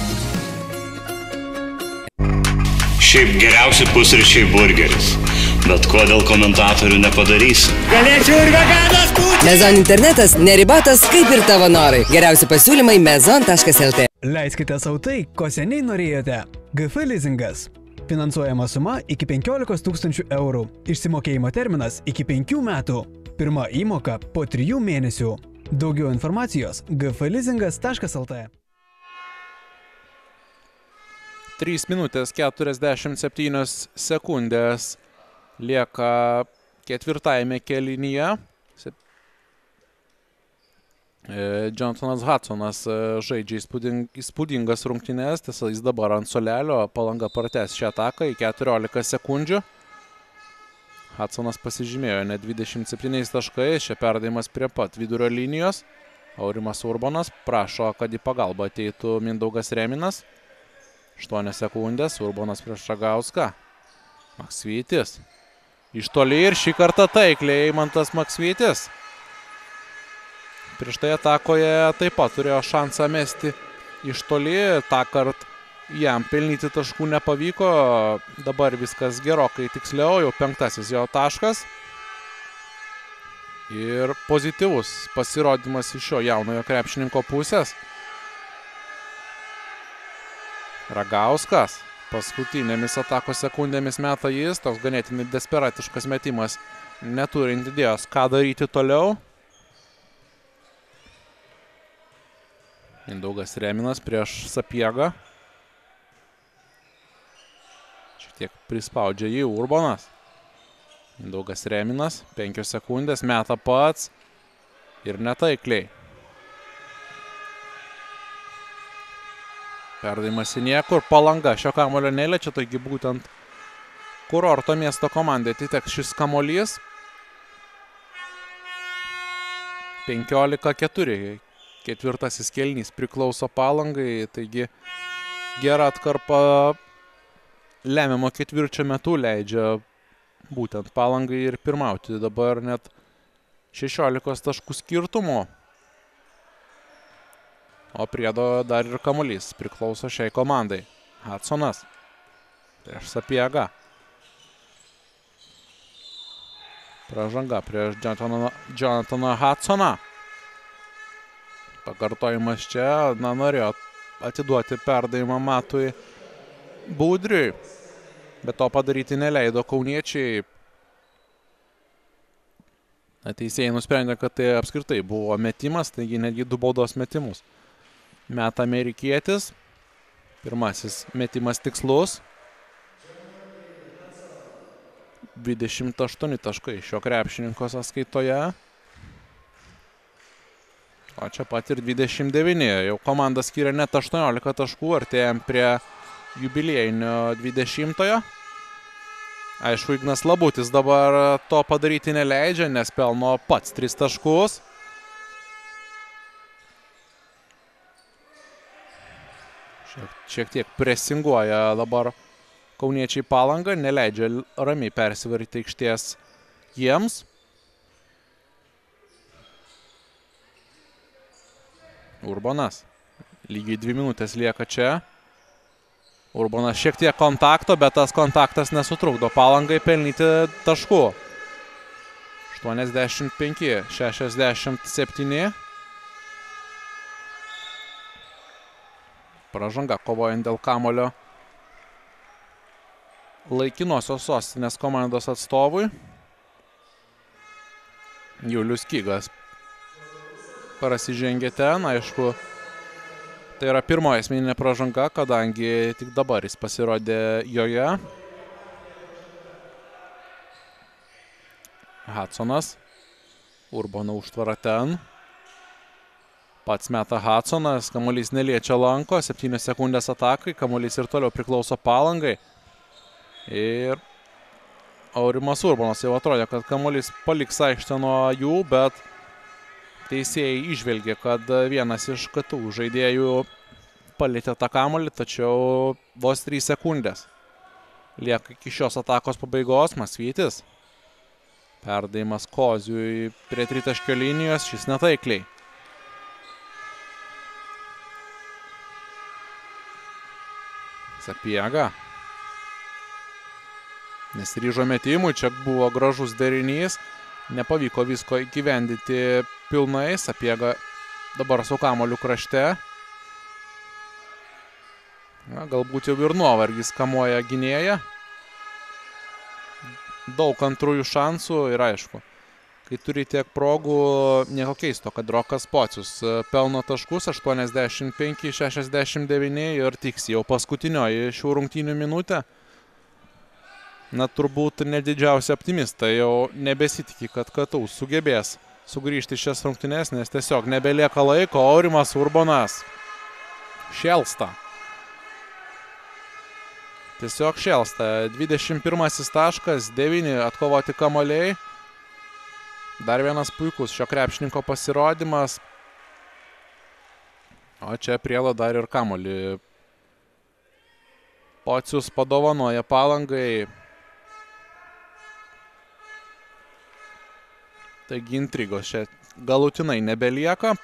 Šiaip geriausi pusryčiai burgeris. Bet ko dėl komentatorių nepadarysi? Galėčiau ir veganas būti. Mezon internetas neribotas, kaip ir tavo norai. Geriausi pasiūlymai mezon taškas L T. Leiskite sau tai, ko seniai norėjote. G F Leasingas. Finansuojama suma iki penkiolikos tūkstančių eurų. Išsimokėjimo terminas iki penkių metų. Pirma įmoka po trijų mėnesių. Daugiau informacijos g f leasingas taškas L T. trys minutės keturiasdešimt septynios sekundės lieka ketvirtajame kėlinyje. Jonathanas Hudsonas žaidžia įspūding, įspūdingas rungtynes, tiesa jis dabar ant solelio, Palanga pratęs šią ataką į keturiolika sekundžių. Hudsonas pasižymėjo net dvidešimt septyniais taškais, čia perdavimas prie pat vidurio linijos. Aurimas Urbonas prašo, kad į pagalbą ateitų Mindaugas Reminas. aštuonios sekundės, Urbonas prieš Ragauską. Maksvytis. Iš toli ir šį kartą taikliai Eimantas Maksvytis. Prieš tai atakoje taip pat turėjo šansą mesti iš toli, tą kartą jam pelnyti taškų nepavyko, dabar viskas gerokai tiksliau, jau penktasis jo taškas. Ir pozityvus pasirodymas iš šio jaunojo krepšininko pusės. Ragauskas paskutinėmis atakos sekundėmis meta jis, toks ganėtinai desperatiškas metimas, neturint idėjos, ką daryti toliau. Mindaugas Reminas prieš Sapiegą. Šiek tiek prispaudžia jį Urbonas. Mindaugas Reminas, penkios sekundės, meta pats ir netaikliai. Perdavimas į niekur, Palanga šio kamulio neliečia, taigi būtent kurorto miesto komandai atiteks šis kamuolys. penkiolika keturi. Ketvirtasis kėlinys priklauso Palangai, taigi gera atkarpa lemiamo ketvirčio metu leidžia būtent Palangai ir pirmauti. Dabar net šešiolikos taškų skirtumo. O priedo dar ir kamuolys priklauso šiai komandai. Hudsonas prieš Sapiegą. Pražanga prieš Jonathaną, Jonathaną Hudsoną. Pakartojimas čia, na, norėjo atiduoti perdavimą Matui Budriui, bet to padaryti neleido kauniečiai. Teisėjai nusprendė, kad tai apskritai buvo metimas, taigi netgi du baudos metimus meta amerikietis. Pirmasis metimas tikslus. dvidešimt aštuoni taškai šio krepšininko sąskaitoje. O čia pat ir dvidešimt devyni. Jau komanda skiria net aštuoniolika taškų, artėjam prie jubiliejinio dvidešimtojo. Aišku, Ignas Labutis dabar to padaryti neleidžia, nes pelno pats tris taškus. Šiek, šiek tiek presinguoja dabar kauniečiai Palangą, neleidžia ramiai persivaryti aikštės jiems. Urbonas. Lygiai dvi minutės lieka čia. Urbonas šiek tiek kontakto, bet tas kontaktas nesutrukdo Palangai pelnyti taškų. aštuoniasdešimt penki šešiasdešimt septyni. Pražanga kovojant dėl kamulio laikinosios sostinės komandos atstovui. Julius Kygas prasižengė ten, aišku, tai yra pirmoji asmeninė pražanga, kadangi tik dabar jis pasirodė joje. Hudsonas. Urbono užtvara ten. Pats meta Hudsonas, kamuolys neliečia lanko, septynios sekundės atakai, kamuolys ir toliau priklauso Palangai. Ir Aurimas Urbonas jau atrodė, kad kamuolys paliks aikštę nuo jų, bet teisėjai išvelgė, kad vienas iš K T U žaidėjų palietė tą kamuolį, tačiau vos trys sekundės. Lieka iki šios atakos pabaigos. Masvytis. Perdavimas Koziui prie tritaškio linijos, šis netaikliai. Sapiega. Nesiryžo metimui, čia buvo gražus derinys. Nepavyko visko įgyvendyti pilnai. Sapiega dabar su kamuoliu krašte. Na, galbūt jau ir nuovargis kamuoja gynėją. Daug antrųjų šansų ir aišku, kai turi tiek progų, nieko keisto, kad Rokas Pocius pelno taškus aštuoniasdešimt penki šešiasdešimt devyni ir tiksi jau paskutinioji šių rungtynių minutė. Na, turbūt nedidžiausi optimistai jau nebesitikė, kad K T U sugebės sugrįžti šias rungtynes, nes tiesiog nebelieka laiko. Aurimas Urbonas šėlsta. Tiesiog šėlsta. dvidešimt pirmasis taškas, devyni atkovoti kamuoliai. Dar vienas puikus šio krepšininko pasirodymas. O čia Prielo dar ir kamuolį. Pocius padovanoja Palangai. Taigi intrigos čia galutinai nebelieka.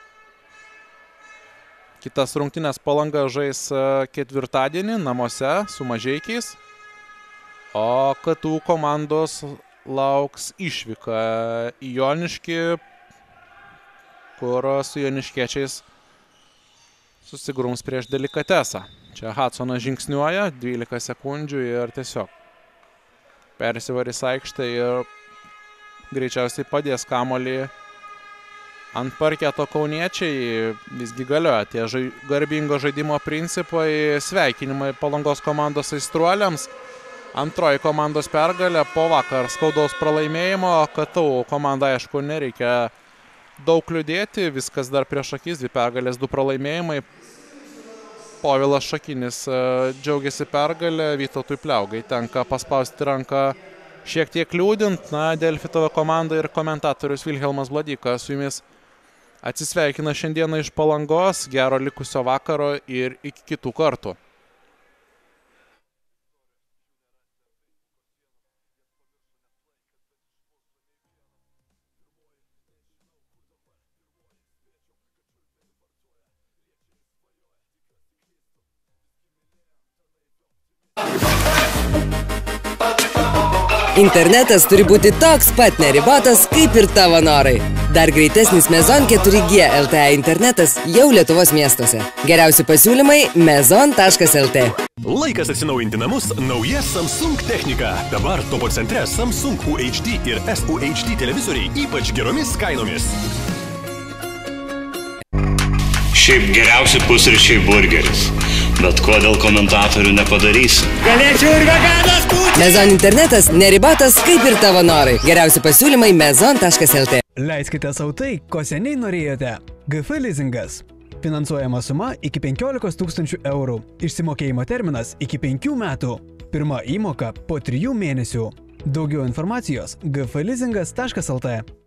Kitas rungtynės Palanga žais ketvirtadienį namuose su Mažeikiais. O K T U komandos lauks išvyka į Joniškį, kur su joniškiečiais susigrums prieš Delikatesą. Čia Hudsonas žingsniuoja, dvylika sekundžių ir tiesiog persivarys aikštę ir greičiausiai padės kamuolį ant parketo kauniečiai. Visgi galioja tie žai, garbingo žaidimo principai. Sveikinimai Palangos komandos aistruoliams. Antroji komandos pergalė po vakar skaudaus pralaimėjimo. K T U komanda, aišku, nereikia daug liūdėti. Viskas dar prieš akis. Dvi pergalės, du pralaimėjimai. Povilas Šakinis džiaugiasi pergalę, Vytautui Pliaugai tenka paspausti ranką šiek tiek liūdint. Na, Delfi T V komanda ir komentatorius Vilhelmas Bladykas su jumis atsisveikina šiandieną iš Palangos. Gero likusio vakaro ir iki kitų kartų. Internetas turi būti toks pat neribotas, kaip ir tavo norai. Dar greitesnis Mezon keturi G L T E internetas jau Lietuvos miestuose. Geriausi pasiūlymai mezon taškas L T. Laikas atsinaujinti namus nauja Samsung technika. Dabar topo centre Samsung U H D ir S U H D televizoriai ypač geromis kainomis. Šiaip geriausi pusryčiai burgeris. Bet ko dėl komentatorių nepadarysi? Galėčiau ir veganas būti. Mezon internetas neribotas, kaip ir tavo norai. Geriausi pasiūlymai mezon taškas L T. Leiskite sau tai, ko seniai norėjote. G F Leasingas. Finansuojama suma iki penkiolikos tūkstančių eurų. Išsimokėjimo terminas iki penkių metų. Pirma įmoka po trijų mėnesių. Daugiau informacijos g f leasingas taškas L T.